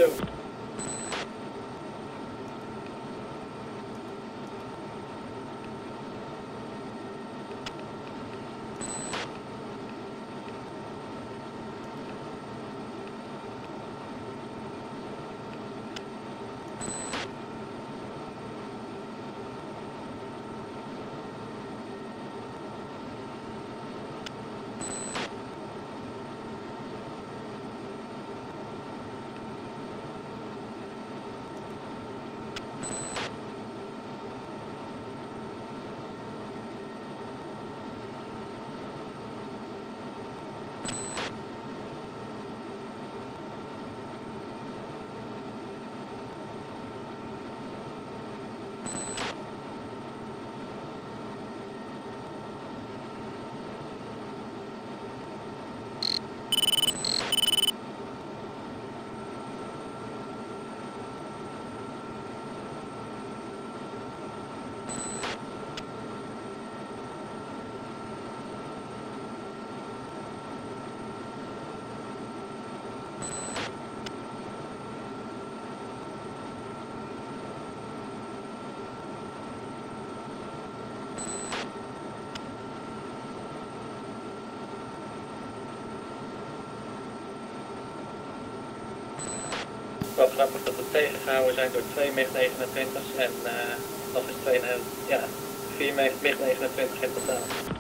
Wel grappig dat we tegengehouden zijn door 2 MiG-29's en nog eens 2, ja, 4 MiG-29 in totaal.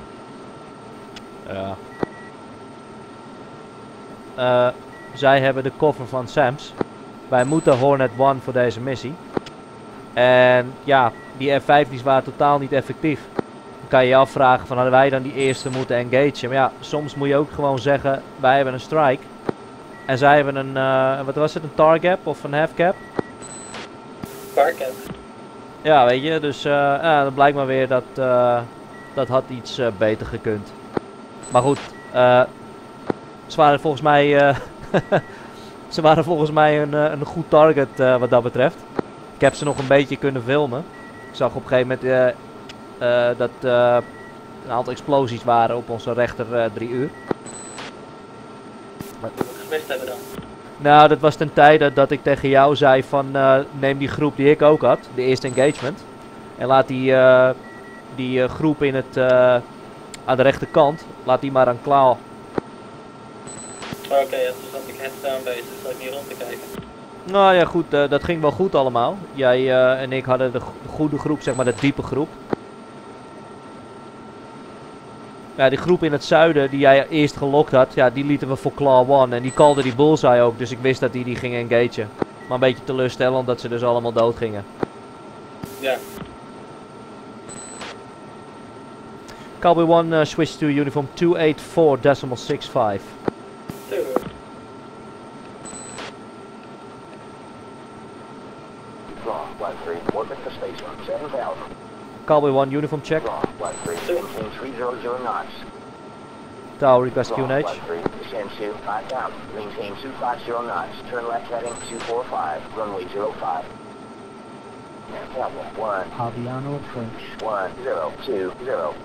Ja. Zij hebben de cover van SAMS. Wij moeten Hornet 1 voor deze missie. En ja, die F-15's waren totaal niet effectief. Dan kan je je afvragen van hadden wij dan die eerste moeten engagen. Maar ja, soms moet je ook gewoon zeggen wij hebben een strike. En zij hebben een, wat was het, een tar gap of een half cap? Tar gap. Ja, weet je, dus ja, dan blijkt maar weer dat dat had iets beter gekund. Maar goed, ze waren volgens mij, ze waren volgens mij een goed target wat dat betreft. Ik heb ze nog een beetje kunnen filmen. Ik zag op een gegeven moment dat een aantal explosies waren op onze rechter 3 uur. Gemist hebben dan? Nou, dat was ten tijde dat ik tegen jou zei van neem die groep die ik ook had, de eerste engagement. En laat die groep in het, aan de rechterkant, laat die maar aan klaar. Oké, ja, dus dan ben ik heads-down bezig, zal ik niet rond te kijken. Nou ja goed, dat ging wel goed allemaal. Jij en ik hadden de goede groep, zeg maar de diepe groep. Ja, die groep in het zuiden die jij eerst gelokt had, ja, die lieten we voor Claw 1. En die calde die bullseye ook, dus ik wist dat die ging engagen. Maar een beetje teleurstellend dat ze dus allemaal dood gingen. Ja. Cowboy 1 switch to uniform 284.65. Cowboy 1 uniform check. Tower request QNH. Descend to 5,000. Maintain 250 knots. Turn left heading 245. Runway 05. Cowboy 1. Aviano approach. 1020.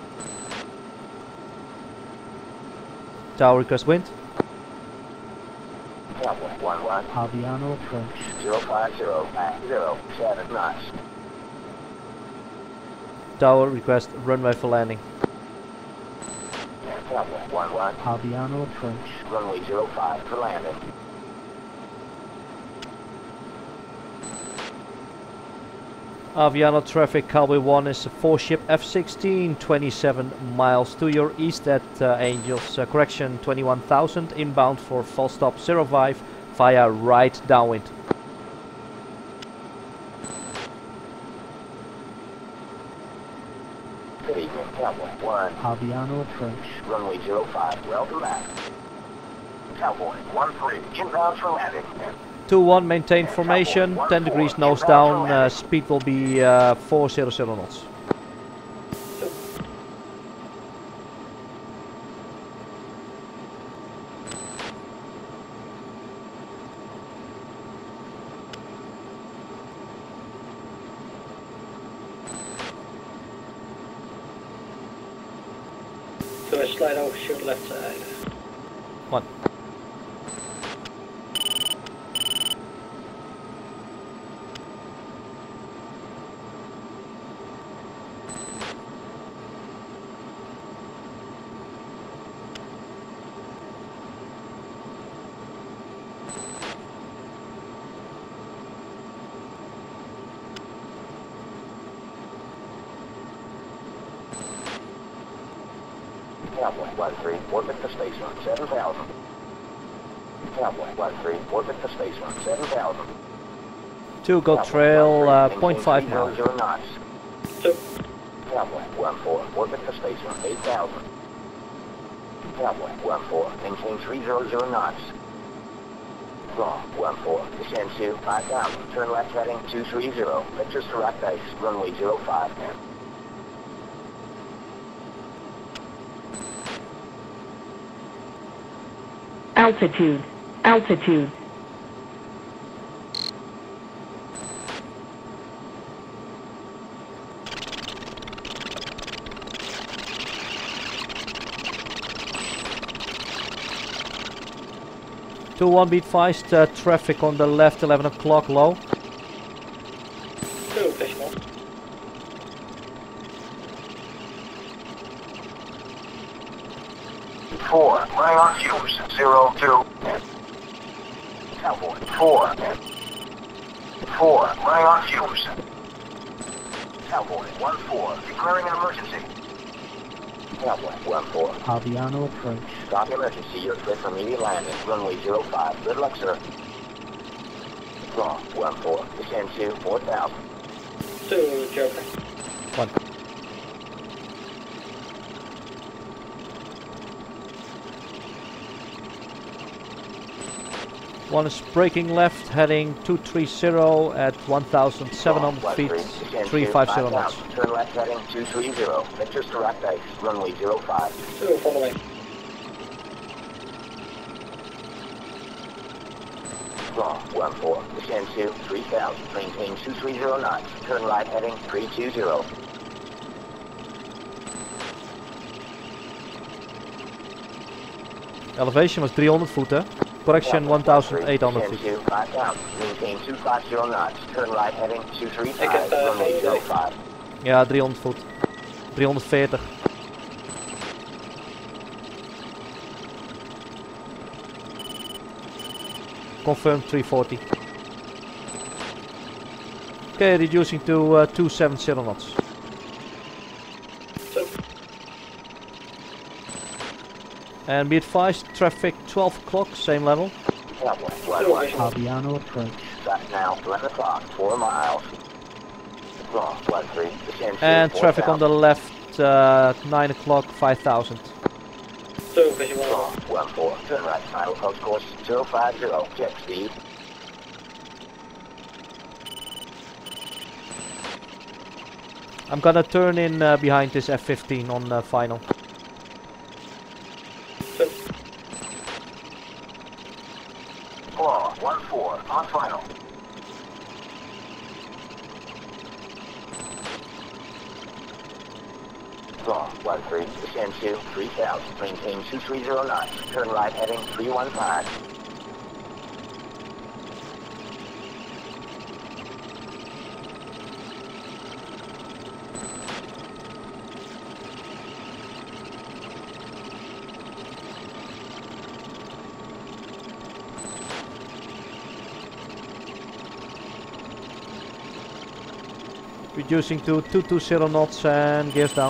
Tower request wind. Cowboy 11. Aviano approach. 050 at 07 knots. Tower request runway for landing. Cowboy 11. Aviano approach. Runway 05 for landing. Aviano traffic, Cowboy 1 is a 4-ship F-16, 27 miles to your east at Angels, correction 21,000, inbound for full stop 05 via right downwind. Good evening, Aviano approach. Runway 05, welcome back. Cowboy 13, inbound for landing. 2-1, maintain formation, 10 degrees nose down, speed will be 400 knots. So I slide over to the left side. 1. Cowboy 13, orbit the space run 7,000. Cowboy 13, orbit the space run 7,000. 2 go trail, 0.5 now. 0 knots. So, Cowboy 14, orbit the space run 8,000. Cowboy 14, maintain 300 knots. Wrong 14, descend to 5,000. Turn left heading 230. Vectors direct ice, runway 05. Altitude. Altitude. To 1 beat fast, traffic on the left 11 o'clock low. 2 official. Four, running on fumes, 02. Cowboy, 4. 4, running on fumes. Cowboy, 14, declaring an emergency. Cowboy, 14. Aviano approach. Stop emergency, you're clear for immediate landing, runway 05. Good luck, sir. Wrong, 14, descend to 4,000. 2 Joker. 1. One is braking left, heading 230 at 1,700 feet, 350 knots. Turn left heading 230. Vectors direct ice, runway 05. 2 following. Wrong, 14, descend to 3,000. Maintain 230 knots. Turn right heading 320. Elevation was 300 foot, eh? Correction 1,800 feet. 5,000. Maintain 250 knots. Turn right heading 235. Ik heb, Runway 05. Ja, 300 voet. 340. Confirmed 340. Okay, reducing to 270 knots. And be advised, traffic 12 o'clock, same level. Aviano approach. Start now, 11 o'clock, 4 miles. Wrong, 13, descend to And traffic 4,000. on the left, 9 o'clock, 5,000. 2 visual. Wrong, 14, turn right, final approach course 050, jet speed. I'm gonna turn in behind this F-15 on final. Claw, 14, on final. Wrong, 13, descend to 3,000, maintain 230 knots, turn right heading 315. Reducing to 220 knots and gears down.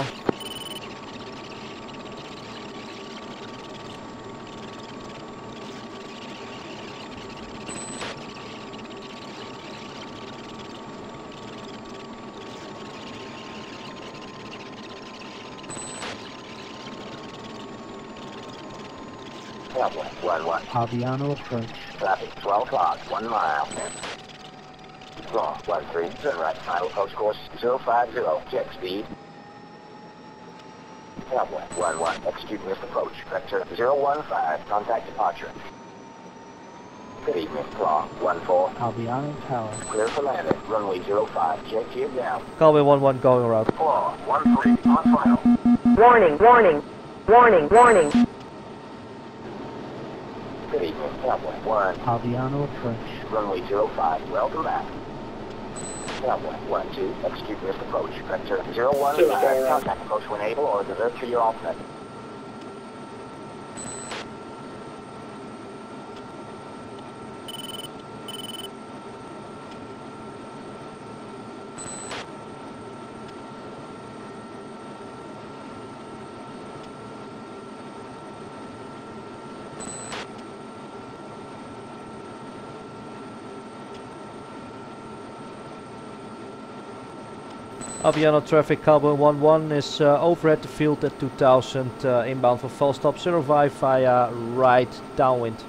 Cowboy 1-1. Aviano approach. Traffic 12 o'clock, 1 mile. Wrong, 1-3, turn right, final post course 050, check speed. Cowboy 1-1, execute missed approach, vector 015, contact departure. Good evening, wrong, 1-4. Aviano Tower. Clear for landing, runway 05, check gear down. Cowboy 1-1 going around. 4-1-3, on final. Warning, warning, warning, warning. Good evening, Cowboy 1. Aviano approach. Runway 05, welcome back. Cowboy 1-2, execute missed approach, vector 015, contact approach when able or divert to your alternate. Aviano traffic, Cowboy 1-1 is over at the field at 2000, inbound for full stop 05 via right downwind.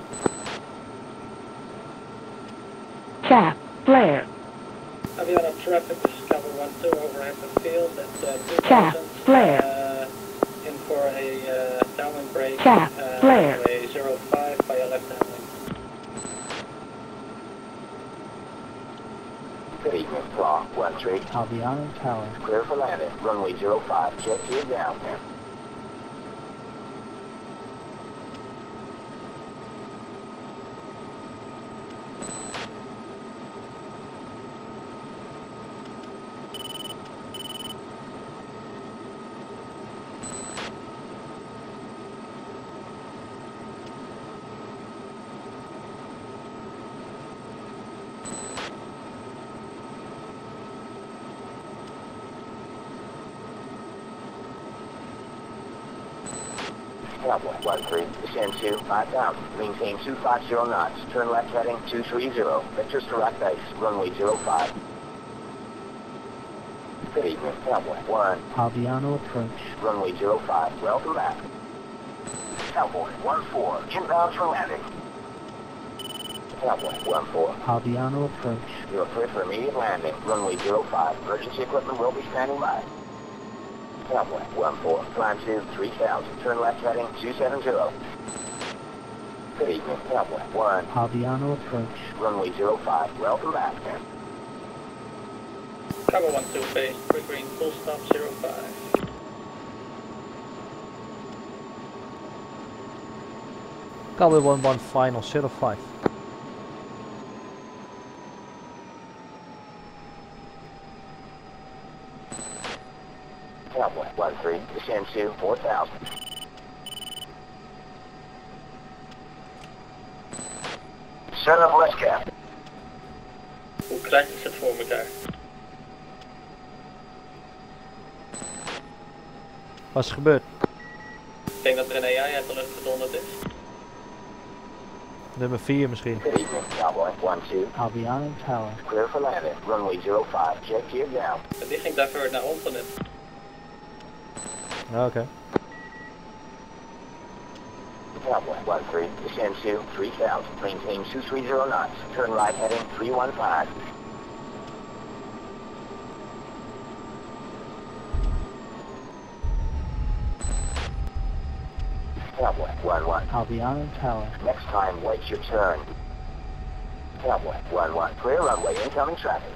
Chaff, flare. Aviano traffic, this is Cowboy 1-2 over at the field at 2000. Chaff, flare. In for a downwind break. Chaff, flare. Runway 05 via left downwind. Good evening, wrong, 1-3. Aviano Tower. Clear for landing, runway 05, check gear down. Cowboy 1-3, descend to 5000, maintain 250 knots, turn left heading 230, vectors to right base, runway 05. Good evening, Cowboy 1. Aviano approach. Runway 05, welcome back. Cowboy 1-4, inbound for landing. Cowboy 1-4, Aviano approach. you're clear for immediate landing, runway 05, emergency equipment will be standing by. Cowboy 1-4, climb to 3000, turn left heading 270. Good evening, Cowboy 1. Aviano approach. Runway 05, welcome back. Cowboy 1-2 base, quick green, full stop 05. Cowboy 1-1 final 05. Cowboy 1-3, descend to 4000. Set up left cap. Hoe krijgt het voor elkaar? Wat is er gebeurd? Ik denk dat er een AI uit de lucht gedonderd is. Nummer 4 misschien. Good evening, Cowboy 1-2. Aviano Tower. Clear for landing, runway 05, check gear down. En die ging divert naar alternate. Oké. Cowboy 1-3, descend to 3000, maintain 230 knots, turn right heading 315. Cowboy 1-1, Aviano Tower. next time wait your turn. Cowboy 1-1, clear runway, incoming traffic.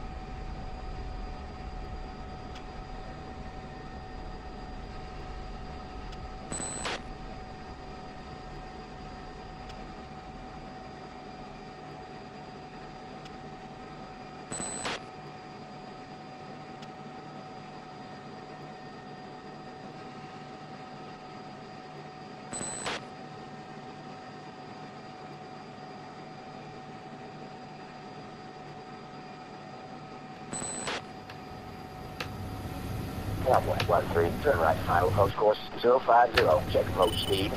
Cowboy 1-3, turn right, final post course 050, check approach speed.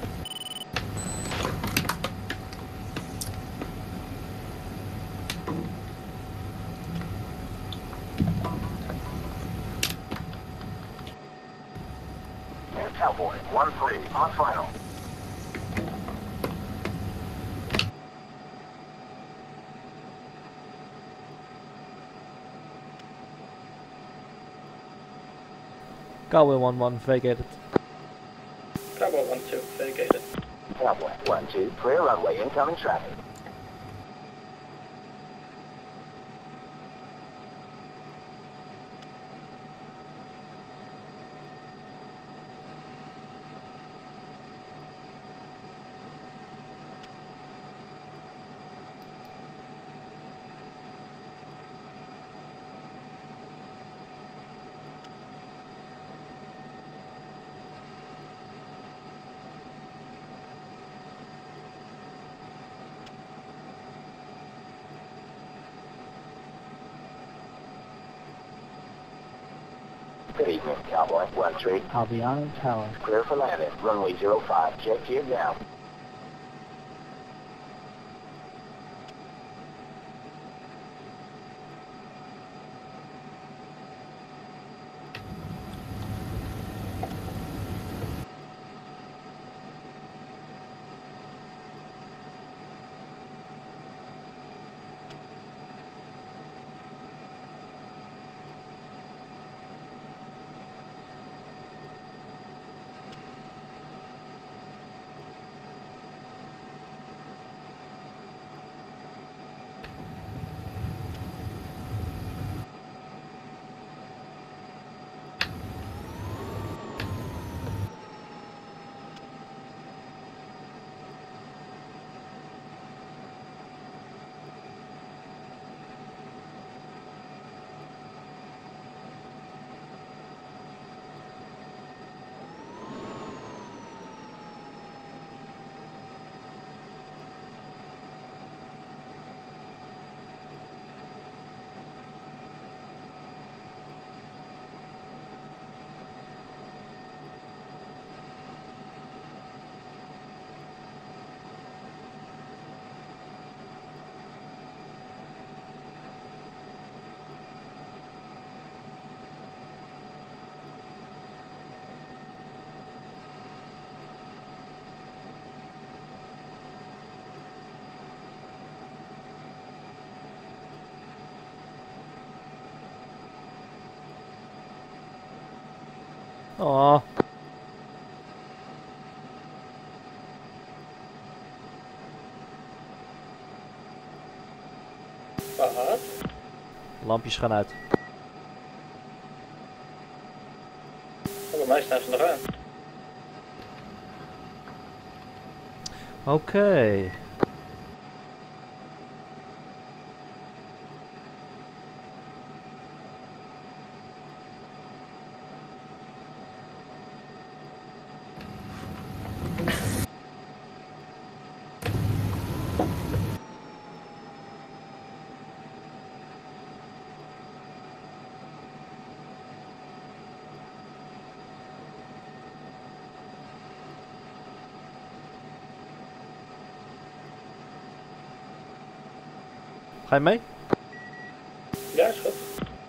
Cowboy 1-3, on final. Cowboy 1-1 vacated. Cowboy 1-2, vacated. Cowboy 1-2, clear runway, incoming traffic. Good evening, Cowboy 1-3. Albiano Tower. Clear for landing. Runway 05. Jet gear down. Aww. Wat? Lampjes gaan uit. Oh, bij mij staan ze nog aan. Oké. Ga je mee? Ja, is goed.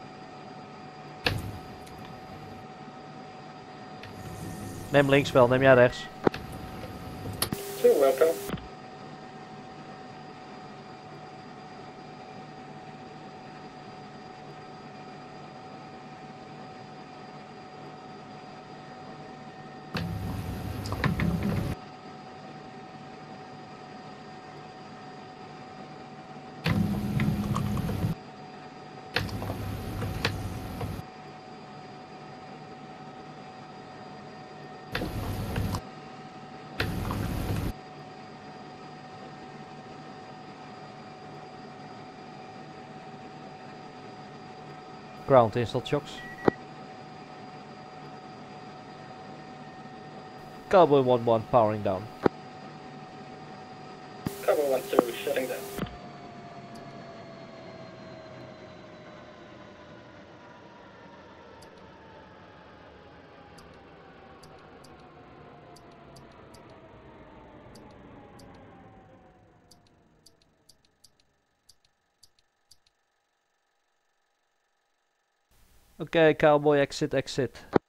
Neem links wel, neem jij rechts. You're welcome. Ground installed shocks. Cowboy 1-1 powering down. Cowboy 1-2, shutting down. Okay, Cowboy exit, exit.